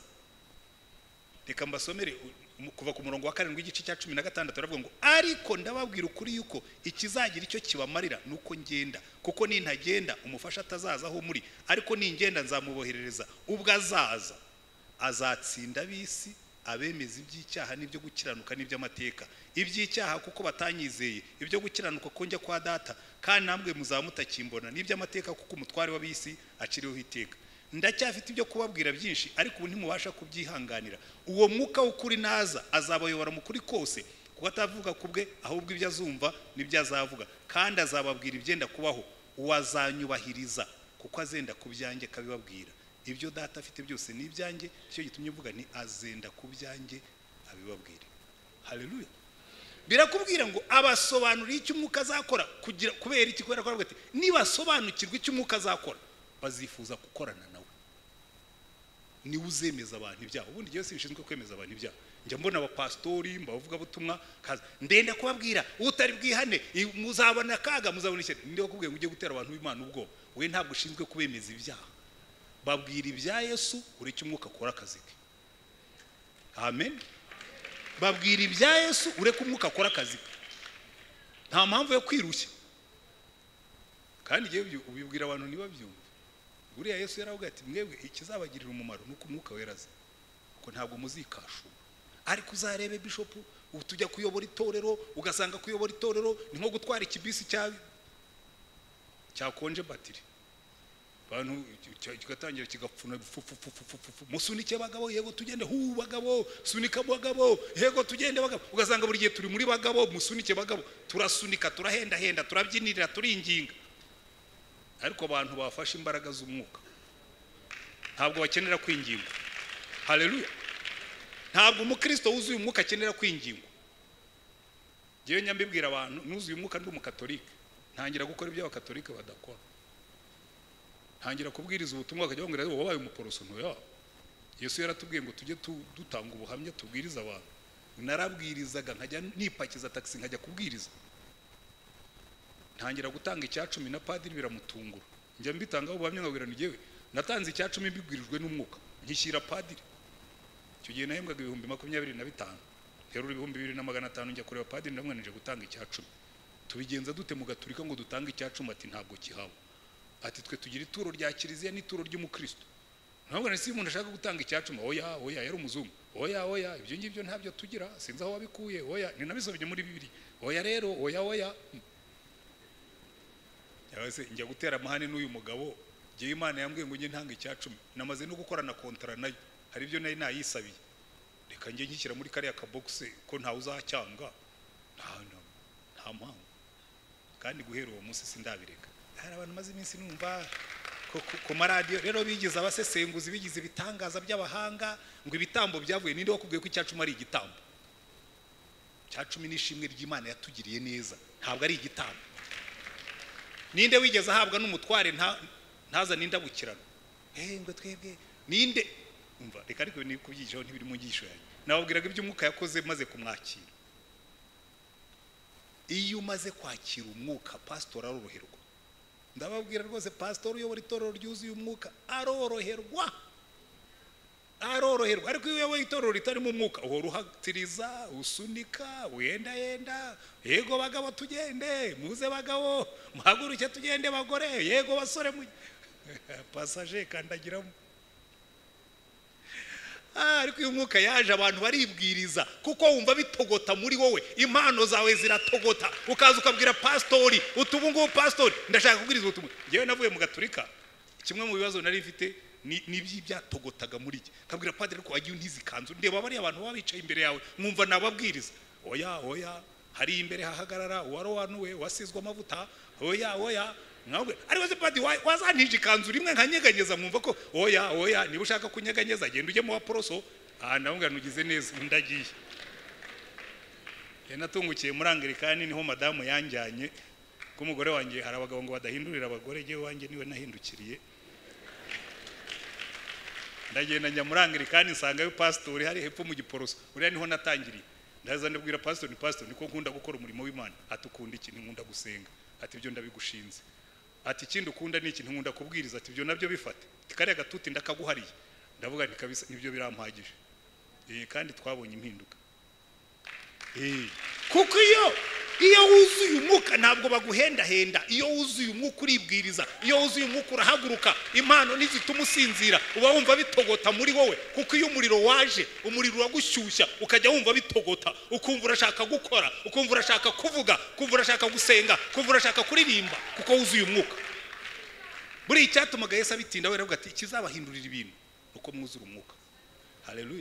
reka mbasomere kuva ku murongo wa karindwi w'igice cya cumi na gatandatu, aravuga ngo ariko ndababwira ukuri yuko ikizagira icyo kibamarira nuko ngenda, kuko nintagenda umufasha atazaza aho muri, ariko ningenda nzamuboherereza. Ubwo azaza azatsinda ab'isi, abemeza iby'icyaha n'ibyo gukiranuka n'iby'amateka. Iby'icyaha kuko batanyizeye, ibyo gukiranuka ko njya kwa data, kandi namwe muzamutakimbona, n'iby'amateka kuko umutware w'ab'isi akiriho iteka. Ndacyafite ibyo kubabwira byinshi, ariko ubu ntimubasha kubyihanganira. Uwo mwuka w'ukuri naza azabayobora mu kuri kose, kuko atavuga kubwe ahubwo ibyo azumva n'ibyo azavuga, kandi azababwira ibyenda kubaho. Uwazanyubahiriza kuko azenda ku byanjye akabibabwira. Ibyo data afite byose ni ibyanjye, cyo gitumye mvuga ni azenda ku byanjye abibabwire. Haleluya. Birakubwira ngo abasobanuriye icyo umwuka azakora, kugira kubera iki, kubera ko aravuga ati nibasobanukirwa icyo umwuka azakora bazifuza gukorana nawe. Ni uzemeza abantu ibyaha. Ubundi Yesu bishinzwe kwemeza abantu ibyaha. Njya mbona abapastori mbavuga butumwa kaza ndenda kubabwira utari bwihane muzabona kaga, muzabona ishyari. Ndiho kubwira ngo ujye gutera abantu b'Imana ubwo we ntabwo ushinzwe kubemeza ibyaha. Babwira ibya Yesu ureke umwuka akora akazi ke. Amen. Babwira ibya Yesu ureke umwuka akora akazi ke. Nta mpamvu yo kwirushya. Kandi igihe ubibwira abantu ntibabyumve. Buriya Yesu yaravuga ati mwebwe ikizabagirira umumaro nuko umwuka weraza, kuko ntabwo muzikashura. Ariko uzarebe bishop tujya kuyobora itorero, ugasanga kuyobora itorero ni nko gutwara ikibisi cya cyakonje batiri. Bantu kigatangira kigapfuna musunike bagabo, yego tugende hu bagabo, sunika bagabo, yego tugende bagabo. Ugasanga buri gihe turi muri bagabo, musunike bagabo, turasunika, turahenda henda, turabyinirira, turinginga. Ariko abantu bafashe imbaraga z'umwuka ntabwo bakenera kwingingwa. Haleluya. Ntabwo umukristo wuzuye umwuka akenera kwingingwa. Jewe nyambibwira abantu nuzuye umwuka ndi umukatolika, ntangira gukora ibyo abakatolika badakora. Ntangira kubwiriza ubutumwa akajya ngo ngo wabaye umuporoso ntoya. Yesu yaratubwiye ngo tujye dutanga ubuhamya tubwiriza abantu. Narabwirizaga nkajya nipakiza taxi nkajya kubwiriza. Ntangira gutanga icya cumi na padiri biramutungura. Njya mbitanga ubuhamya ngabwira ngewe natanze icya cumi mbibwirijwe n'umwuka, nkishyira padiri. Icyo gihe nahembwaga ibihumbi makumyabiri na bitanu, herura ibihumbi bibiri na magana atanu njya kureba padiri ndamwanije gutanga icya cumi. Tubigenza dute mu gaturika ngo dutange icya cumi? Ati ntabwo kihaba. Ati twe tugira ituro rya kiliziya n'ituro ry'umukristo. ntabwo nasi umuntu ashaka gutanga icyacuma oya oya yari umuzungu oya oya ibyo ngibyo ntabyo tugira sinzi aho wabikuye oya ni nabisabye muri bibiri oya rero oya oya yase njya gutera amahane n'uyu mugabo giye Imana yambwiye ngo nge ntanga icyacuma namaze no gukorana kontra nayo hari ibyo nayi nayisabiye reka nge nkishyira muri kariya ka box ko ntawe uzacyanga nta nta mpamvu kandi guhera uwo munsi sindabireka hari abantu maze iminsi numva ku maradiyo rero bigize abasesenguzi bigize ibitangaza by'abahanga ngo ibitambo byavuye ninde wakubwiye ko icyacuma ari igitambo cyacumi n'ishimwe ry'Imana yatugiriye neza ntabwo ari igitambo ninde wigeze ahabwa n'umutware nta ntaza nindabukirana eh ngo twebwe ninde umva reka ariko ni kubyigishaho ntibiri mu ngisho yawe nababwiraga ibyo umwuka yakoze maze kumwakira iyo umaze kwakira umwuka pastor aroroherwa ndababwira rwose pastor uyobora itorero ryuzuye umwuka aroroherwa aroroherwa ariko iyo uyoboye itorero ritarimo umwuka uhora uhatiriza usunika wenda yenda yego bagabo tugende muze bagabo muhaguruke tugende bagore yego basore mu passage kandagiramo ariko uyu mwuka yaje abantu baribwiriza kuko wumva bitogota muri wowe impano zawe ziratogota ukaza ukabwira pastori utubungu pastori ndashaka kubwiriza ubutumwa ngewe navuye mu gaturika kimwe mu bibazo nari mfite ni n'ibyatogotaga muri iki kabwira padiri ko wagiye untizikanzu ndeba bari abantu babicaye imbere yawe mwumva nababwiriza oya oya hari imbere hahagarara waro wanuwe wasizwe amavuta oya oya nawe ariko se padiri wazantije ikanzu rimwe nkanyeganyeza mwumva ko oya oya niba ushaka kunyeganyeza genda ujye mu waporoso ah nawe nugize neza ndagiye yanatungukiye muri Anglikani niho madamu yanjyanye ko umugore wanjye hari abagabo ngo badahindurira abagore je wanjye niwe nahindukiriye ndagenda njya muri Anglikani nsanga yo pastor hari hepfo mu giporoso uriya niho natangiriye ndaza ndabwira pastor ni pastor niko nkunda gukora umurimo w'Imana atukunda iki nkunda gusenga ati byo ndabigushinze ati ikindi ukunda ni iki nkunda kubwiriza ati byo nabyo bifate kariya gatuti ndakaguhariye ndavuga nti kabisa nibyo birampagije eh kandi twabonye impinduka eh kuko iyo iyo wuzuye umwuka ntabwo baguhenda henda iyo wuzuye umwuka uribwiriza iyo wuzuye umwuka urahaguruka impano nizituma usinzira uba wumva bitogota muri wowe kuko iyo umuriro waje umuriro wagushyushya ukajya wumva bitogota ukumva urashaka gukora ukumva urashaka kuvuga ukumva urashaka gusenga ukumva urashaka kuririmba kuko wuzuye umwuka buri icyatumaga Yesu abitinda we aravuga ati ikizabahindurira ibintu uko mwuzura umwuka haleluya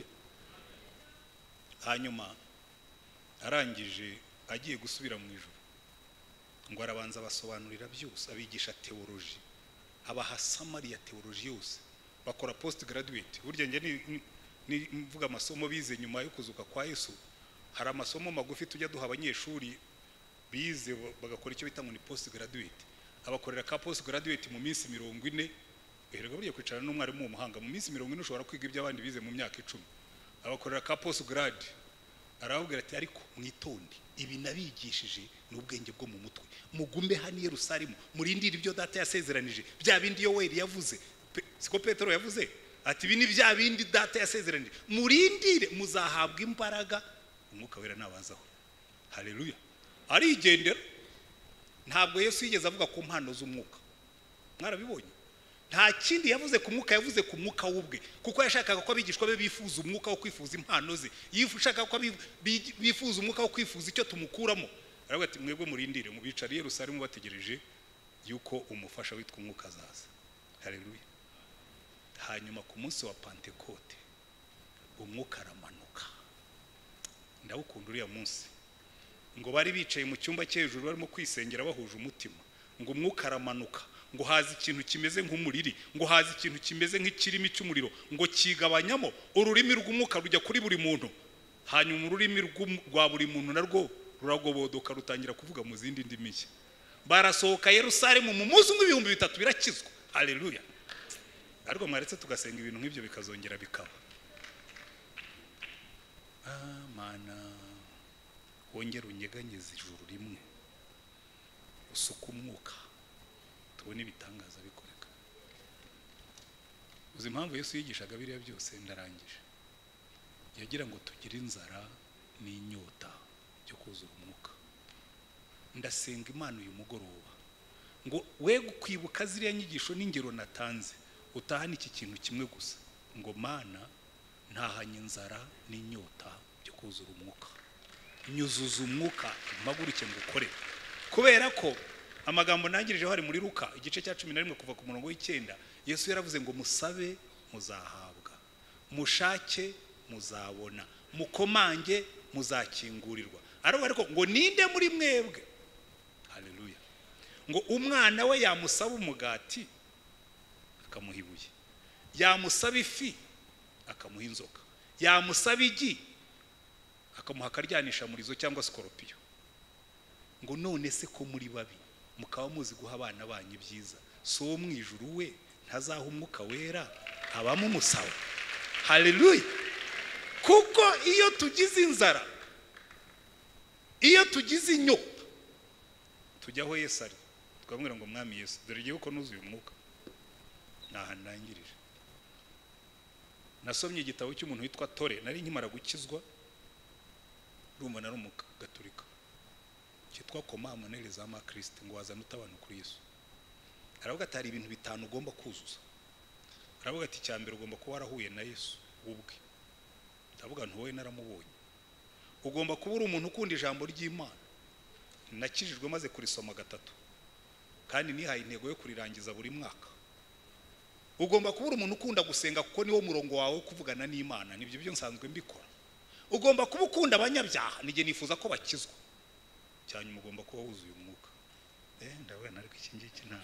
hanyuma arangije agiye gusubira mu ijuru ngo arabanza basobanurira byose abigisha theology abaha summary ya theology yose bakora post graduate burya nge ni mvuga amasomo bize nyuma yo kuzuka kwa Yesu hari amasomo magufi tujya duha abanyeshuri bize bagakora icyo bita ngo ni post graduate abakorera ka post graduate mu minsi mirongo ine erega buriye kwicara n'umwarimu mu muhanga mu minsi mirongo ine ushobora kwiga ibyo abandi bize mu myaka icumi abakorera ka post grad arababwira ati ariko mwitonde ibi nabigishije n'ubwenge bwo mu mutwe mugume hano i Yerusalemu murindire ibyo data yasezeranije bya bindi Yoweri yavuze siko Petero yavuze ati ibi ni bya bindi data yasezeranije murindire muzahabwa imbaraga umwuka wera nabazaho haleluya arigendera ntabwo Yesu yigeze avuga ku mpano z'umwuka mwarabibonye nta kindi yavuze ku mwuka yavuze ku mwuka w'ubwe kuko yashakaga ko abigishwa be bifuza umwuka wo kwifuza impano ze yifushaka ko bifuza umwuka wo kwifuza icyo tumukuramo aravuga ati mwebwe murindire mu bicari Yerusalemu bategereje yuko umufasha witwa umwuka azaza haleluya hanyuma ku munsi wa Pentecote umwuka aramanuka ndawukunda uriya munsi ngo bari bicaye mu cyumba cy'ejuru barimo kwisengera bahuje umutima ngo umwuka aramanuka ngo hazi ikintu kimeze nk'umuriri ngo hazi ikintu kimeze nk'ikirimi cy'umuriro ngo kigabanyamo ururimi rw'umwuka rujya kuri buri muntu hanyuma ururimi rwa buri muntu narwo ruragobodoka rutangira kuvuga mu zindi ndimi nshya barasohoka Yerusalemu mu munsi w'ibihumbi bitatu birakizwa haleluya ariko mwaretse tugasenga ibintu nk'ibyo bikazongera bikaba amana wongera unyeganyeze ijuru rimwe usuka umwuka tubone ibitangaza bikoreka uzi impamvu Yesu yigishaga biriya byose ndarangije yagira ngo tugire inzara n'inyota cyo kuzura umwuka ndasenga Imana uyu mugoroba ngo we kwibuka ziriya nyigisho n'ingero natanze utahana iki kintu kimwe gusa ngo mana ntahanye inzara n'inyota byo kuzura umwuka, nyuzuza umwuka mpaguruke ngukore. Kubera ko amagambo nangirijeho hari muri Luka igice cya cumi na rimwe kuva ku murongo w'icyenda, Yesu yaravuze ngo musabe muzahabwa, mushake muzabona, mukomange muzakingurirwa. Aravuga ariko ngo ninde muri mwebwe, haleluya, ngo umwana we yamusaba umugati akamuha ibuye, yamusaba ifi akamuha inzoka, yamusaba igi akamuha akaryanisha murizo cyangwa skoropiyo. Ngo none se ko muri babi mukaba muzi guha abana banyu ibyiza, so wo mwijuru we ntazaha umwuka wera abamo umusaba. Haleluya. Kuko iyo tugize inzara, iyo tugize inyota, tujyaho Yesu ari twamwira ngo mwami Yesu dore igihe uko nuzuye umwuka nahanangirije. Nasomye igitabo cy'umuntu witwa Tore, nari nkimara gukizwa, rumva nari umugaturika, cyitwa Koma Monere za ma Kristo, ngo wazana utabantu kuri Yesu. Aravuga ati hari ibintu bitanu ugomba kuzuza. Aravuga ati cyambere ugomba kuba warahuye na Yesu ubwe. Ndavuga nti wowe naramubonye. Ugomba kuba uri umuntu ukunda ijambo ry'Imana. Nakijijwe maze kurisoma gatatu, kandi nihaye intego yo kurirangiza buri mwaka. Ugomba kuba uri umuntu ukunda gusenga kuko niwo murongo wawe kuvugana n'Imana, nibyo byo nsanzwe mbikora. Ugomba kuba ukunda abanyabyaha, nije nifuza ko bakizwa. Cyanyuma ugomba kuba wuzuye umwuka. Eh ndabona ariko iki ngiki nta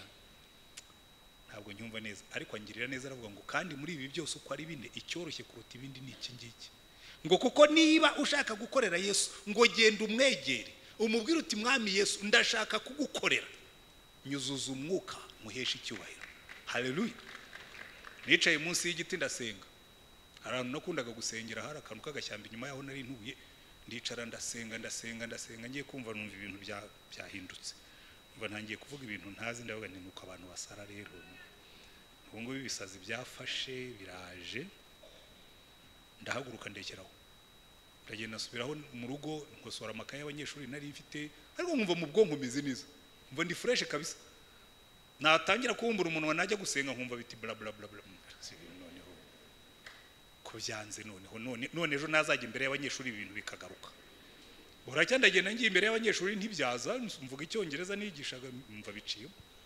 ntabwo nyumva neza, ariko angirira neza aravuga ngo kandi muri ibi byose uko ari bine icyoroshye kuruta ibindi ni iki ngiki. Ngo kuko niba ushaka gukorera Yesu ngo genda umwegere umubwire uti mwami Yesu ndashaka kugukorera, nyuzuza umwuka muhesha icyubahiro. Haleluya. Nicaye munsi y'igiti ndasenga, arantu nakundaga gusengera hari akantu kagashyamba inyuma yaho nari ntuye, ndicara ndasenga ndasenga ndasenga ngiye kumva numva ibintu bya byahindutse, umva ntangiye kuvuga ibintu ntazi, ndavuga nti nuko abantu basara rero, ubu ngo bibisazi byafashe biraje. Ndahaguruka ndekeraho, ndagenda nasubiraho mu rugo nkosora amakaye y'abanyeshuri nari mfite, ariko nkumva mu bwonko meze neza, umva ndi fresh kabisa. Natangira kubumbura umuntu najya gusenga nkumva biti bla bla bla bla, noneho ko byanze, noneho none none ejo nazajya imbere y'abanyeshuri ibintu bikagaruka. Uracya ndagenda ngiye imbere y'abanyeshuri ntibyaza, mvuga icyongereza nigishaga mva biciye,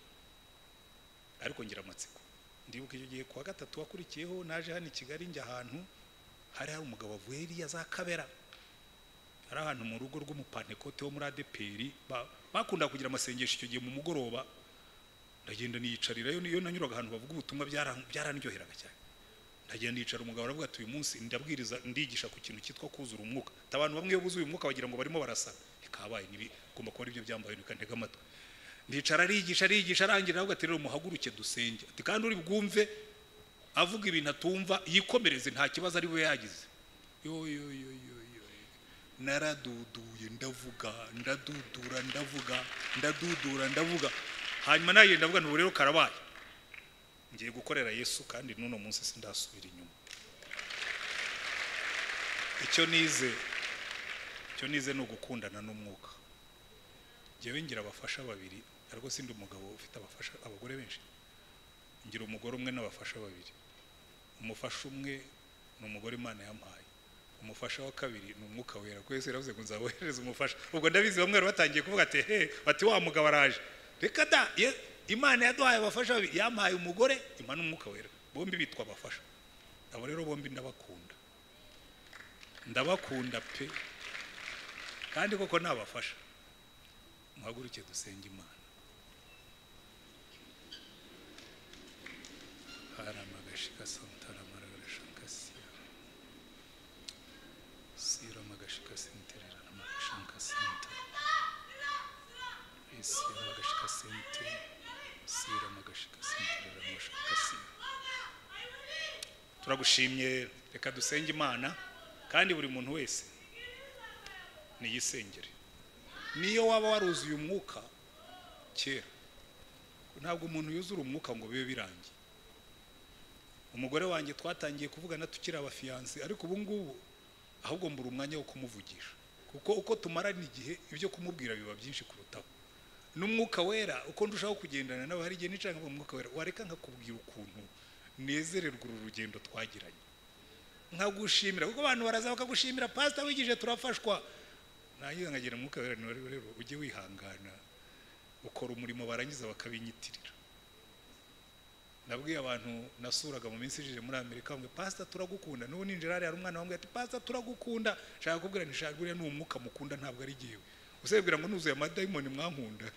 ariko ngira amatsiko. Ndibuka icyo gihe kwa gatatu wakurikiyeho naje hano i Kigali njya ahantu hari hari umugabo avuye iriya za Kabera, hari ahantu mu rugo rw'umupantekote wo muri A D P R bakunda kugira amasengesho icyo gihe mu mugoroba. Ndagenda niyicarirayo, niyo nanyuraga ahantu bavuga ubutumwa byaranryoheraga cyane. Ndagenda nicara, umugabo aravuga ati uyu munsi ndabwiriza ndigisha ku kintu cyitwa kuzura umwuka. Abantu bamwe iyo buzuye umwuka bagira ngo barimo barasa, ikabaye nibi gomba kuba ibyo byambaye nikantega amatwi. Ndicara arigisha arigisha arangira aravuga ati rero muhaguruke dusenge, ati kandi uri bwumve avuga ibintu atumva yikomereze nta kibazo ari we yagize. Yo yo yo yo yo naraduduye ndavuga ndadudura ndavuga ndadudura ndavuga, hanyuma naye ndavuga nti rero karabaye ngiye gukorera Yesu kandi nuno munsi sindasubira inyuma. Icyo nize icyo nize no gukundana n'umwuka. Jewe ngira abafasha babiri, ariko sindi umugabo ufite abafasha abagore benshi. Ngira umugore umwe n'abafasha babiri. Umufasha umwe n'umugore Imana yampaye, umufasha wa kabiri n'umwuka wera. Kwese yaravuze ngo nzabohereza umufasha. Ubwo ndabizi bamwe batangiye kuvuga ati he bati wa mugabo araje. Reka da Imana yaduhaye abafasha babiri, yampaye umugore Imana n'umwuka wera, bombi bitwa abafasha. Abo rero bombi ndabakunda, ndabakunda pe, kandi koko nabafasha. Muhaguruke dusenge Imana. Haramagashika santara maragashakasi sira magashika senterera namashaka sente sira magashika sente sira magashika senterera namashaka sente. Turagushimye, reka dusenge Imana, kandi buri muntu wese niyisengere. Niyo waba waruzuye umwuka kera, ntabwo umuntu yuzura umwuka ngo bibe birangiye. Umugore wanjye twatangiye kuvugana tukiri abafiyanse, ariko ubu ngubu ahubwo mbura umwanya wo kumuvugisha, kuko uko tumarana igihe ibyo kumubwira biba byinshi kurutaho. N'umwuka wera uko ndushaho kugendana nawe, hari igihe nicanga mu mwuka wera wareka nkakubwira ukuntu nezererwa uru rugendo twagiranye nkagushimira kuko abantu baraza bakagushimira pastor wigije turafashwa nayo ngagira mwuka wera ni rero ujye wihangana ukora umurimo barangiza bakabinyitirira nabwiye abantu nasuraga mu minsi ije muri Amerika ngo pastor turagukunda n'ubu ninjira ari umwana wambwe ati pastor turagukunda shaka kubwira nishaka buriya n'umwuka mukunda ntabwo ari giwe usebwira ngo nuzuye amadayimoni mwankunda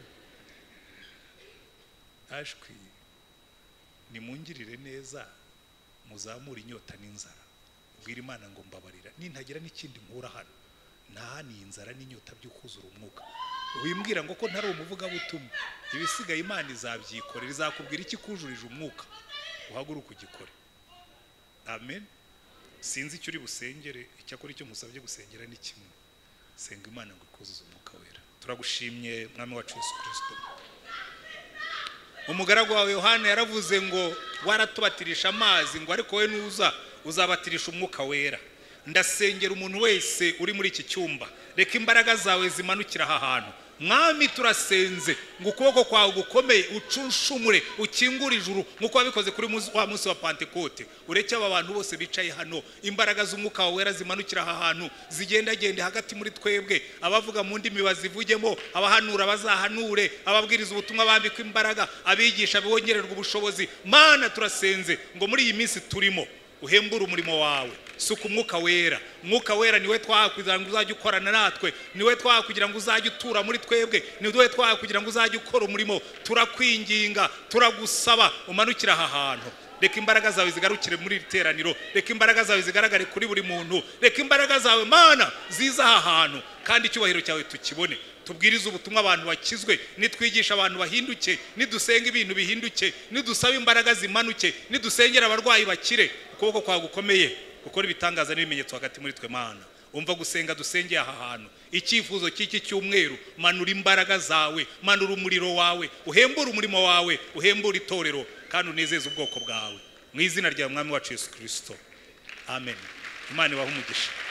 ashwi nimungirire neza muzamura inyota n'inzara ubwira Imana ngo mbabarira nintagira n'ikindi nkura hano nta ni inzara n'inyota byo kuzura umwuka wimbwira ngo ko ntari umuvuga butumwa ibisigaye Imana izabyikorera izakubwira iki kujurije umwuka uhaguruka ugikore amen sinzi icyo uri busengere icyakora icyo musabye gusengera ni kimwe senga Imana ngo ikuzuze umwuka wera turagushimye mwami wacu Yesu Kristo umugaragu wawe Yohana yaravuze ngo waratubatirisha amazi ngo ariko we nuza uzabatirisha umwuka wera ndasengera umuntu wese uri muri iki cyumba reka imbaraga zawe zimanukira aha hantu mwami turasenze ngo ukuboko kwawe gukomeye ucunshumure ukingura ijuru nkuko wabikoze kuri wa munsi wa Pentecote ureke aba bantu bose bicaye hano imbaraga z'umwuka wawe wera zimanukira aha hantu zigenda gende hagati muri twebwe abavuga mu ndimi bazivugemo abahanura bazahanure ababwiriza ubutumwa bambikwa imbaraga abigisha bongererwa ubushobozi Mana turasenze ngo muri iyi minsi turimo uhembura umurimo wawe suka umwuka wera umwuka wera niwe twakugira ngo uzajye ukorana natwe niwe twakugira ngo uzajye utura muri twebwe niwe twakugira ngo uzajye ukora umurimo turakwinginga turagusaba umanukira aha hantu reka imbaraga zawe zigarukire muri iri teraniro reka imbaraga zawe zigaragare kuri buri muntu reka imbaraga zawe Mana ziza aha hantu kandi icyubahiro cyawe tukibone tubwiriza ubutumwa abantu bakizwe nitwigisha abantu bahinduke nidusenga ibintu bihinduke nidusaba imbaraga zimanuke nidusengera abarwayi bakire ukuboko kwa gukomeye gukora ibitangaza n'ibimenyetso hagati muri twe Mana umva gusenga dusengeye aha hantu icyifuzo cy'iki cyumweru manura imbaraga zawe manura umuriro wawe uhembura umurimo wawe uhembura itorero kandi unezeze ubwoko bwawe mu izina rya mwami wacu Yesu Kristo amen Imana ibahe umugisha.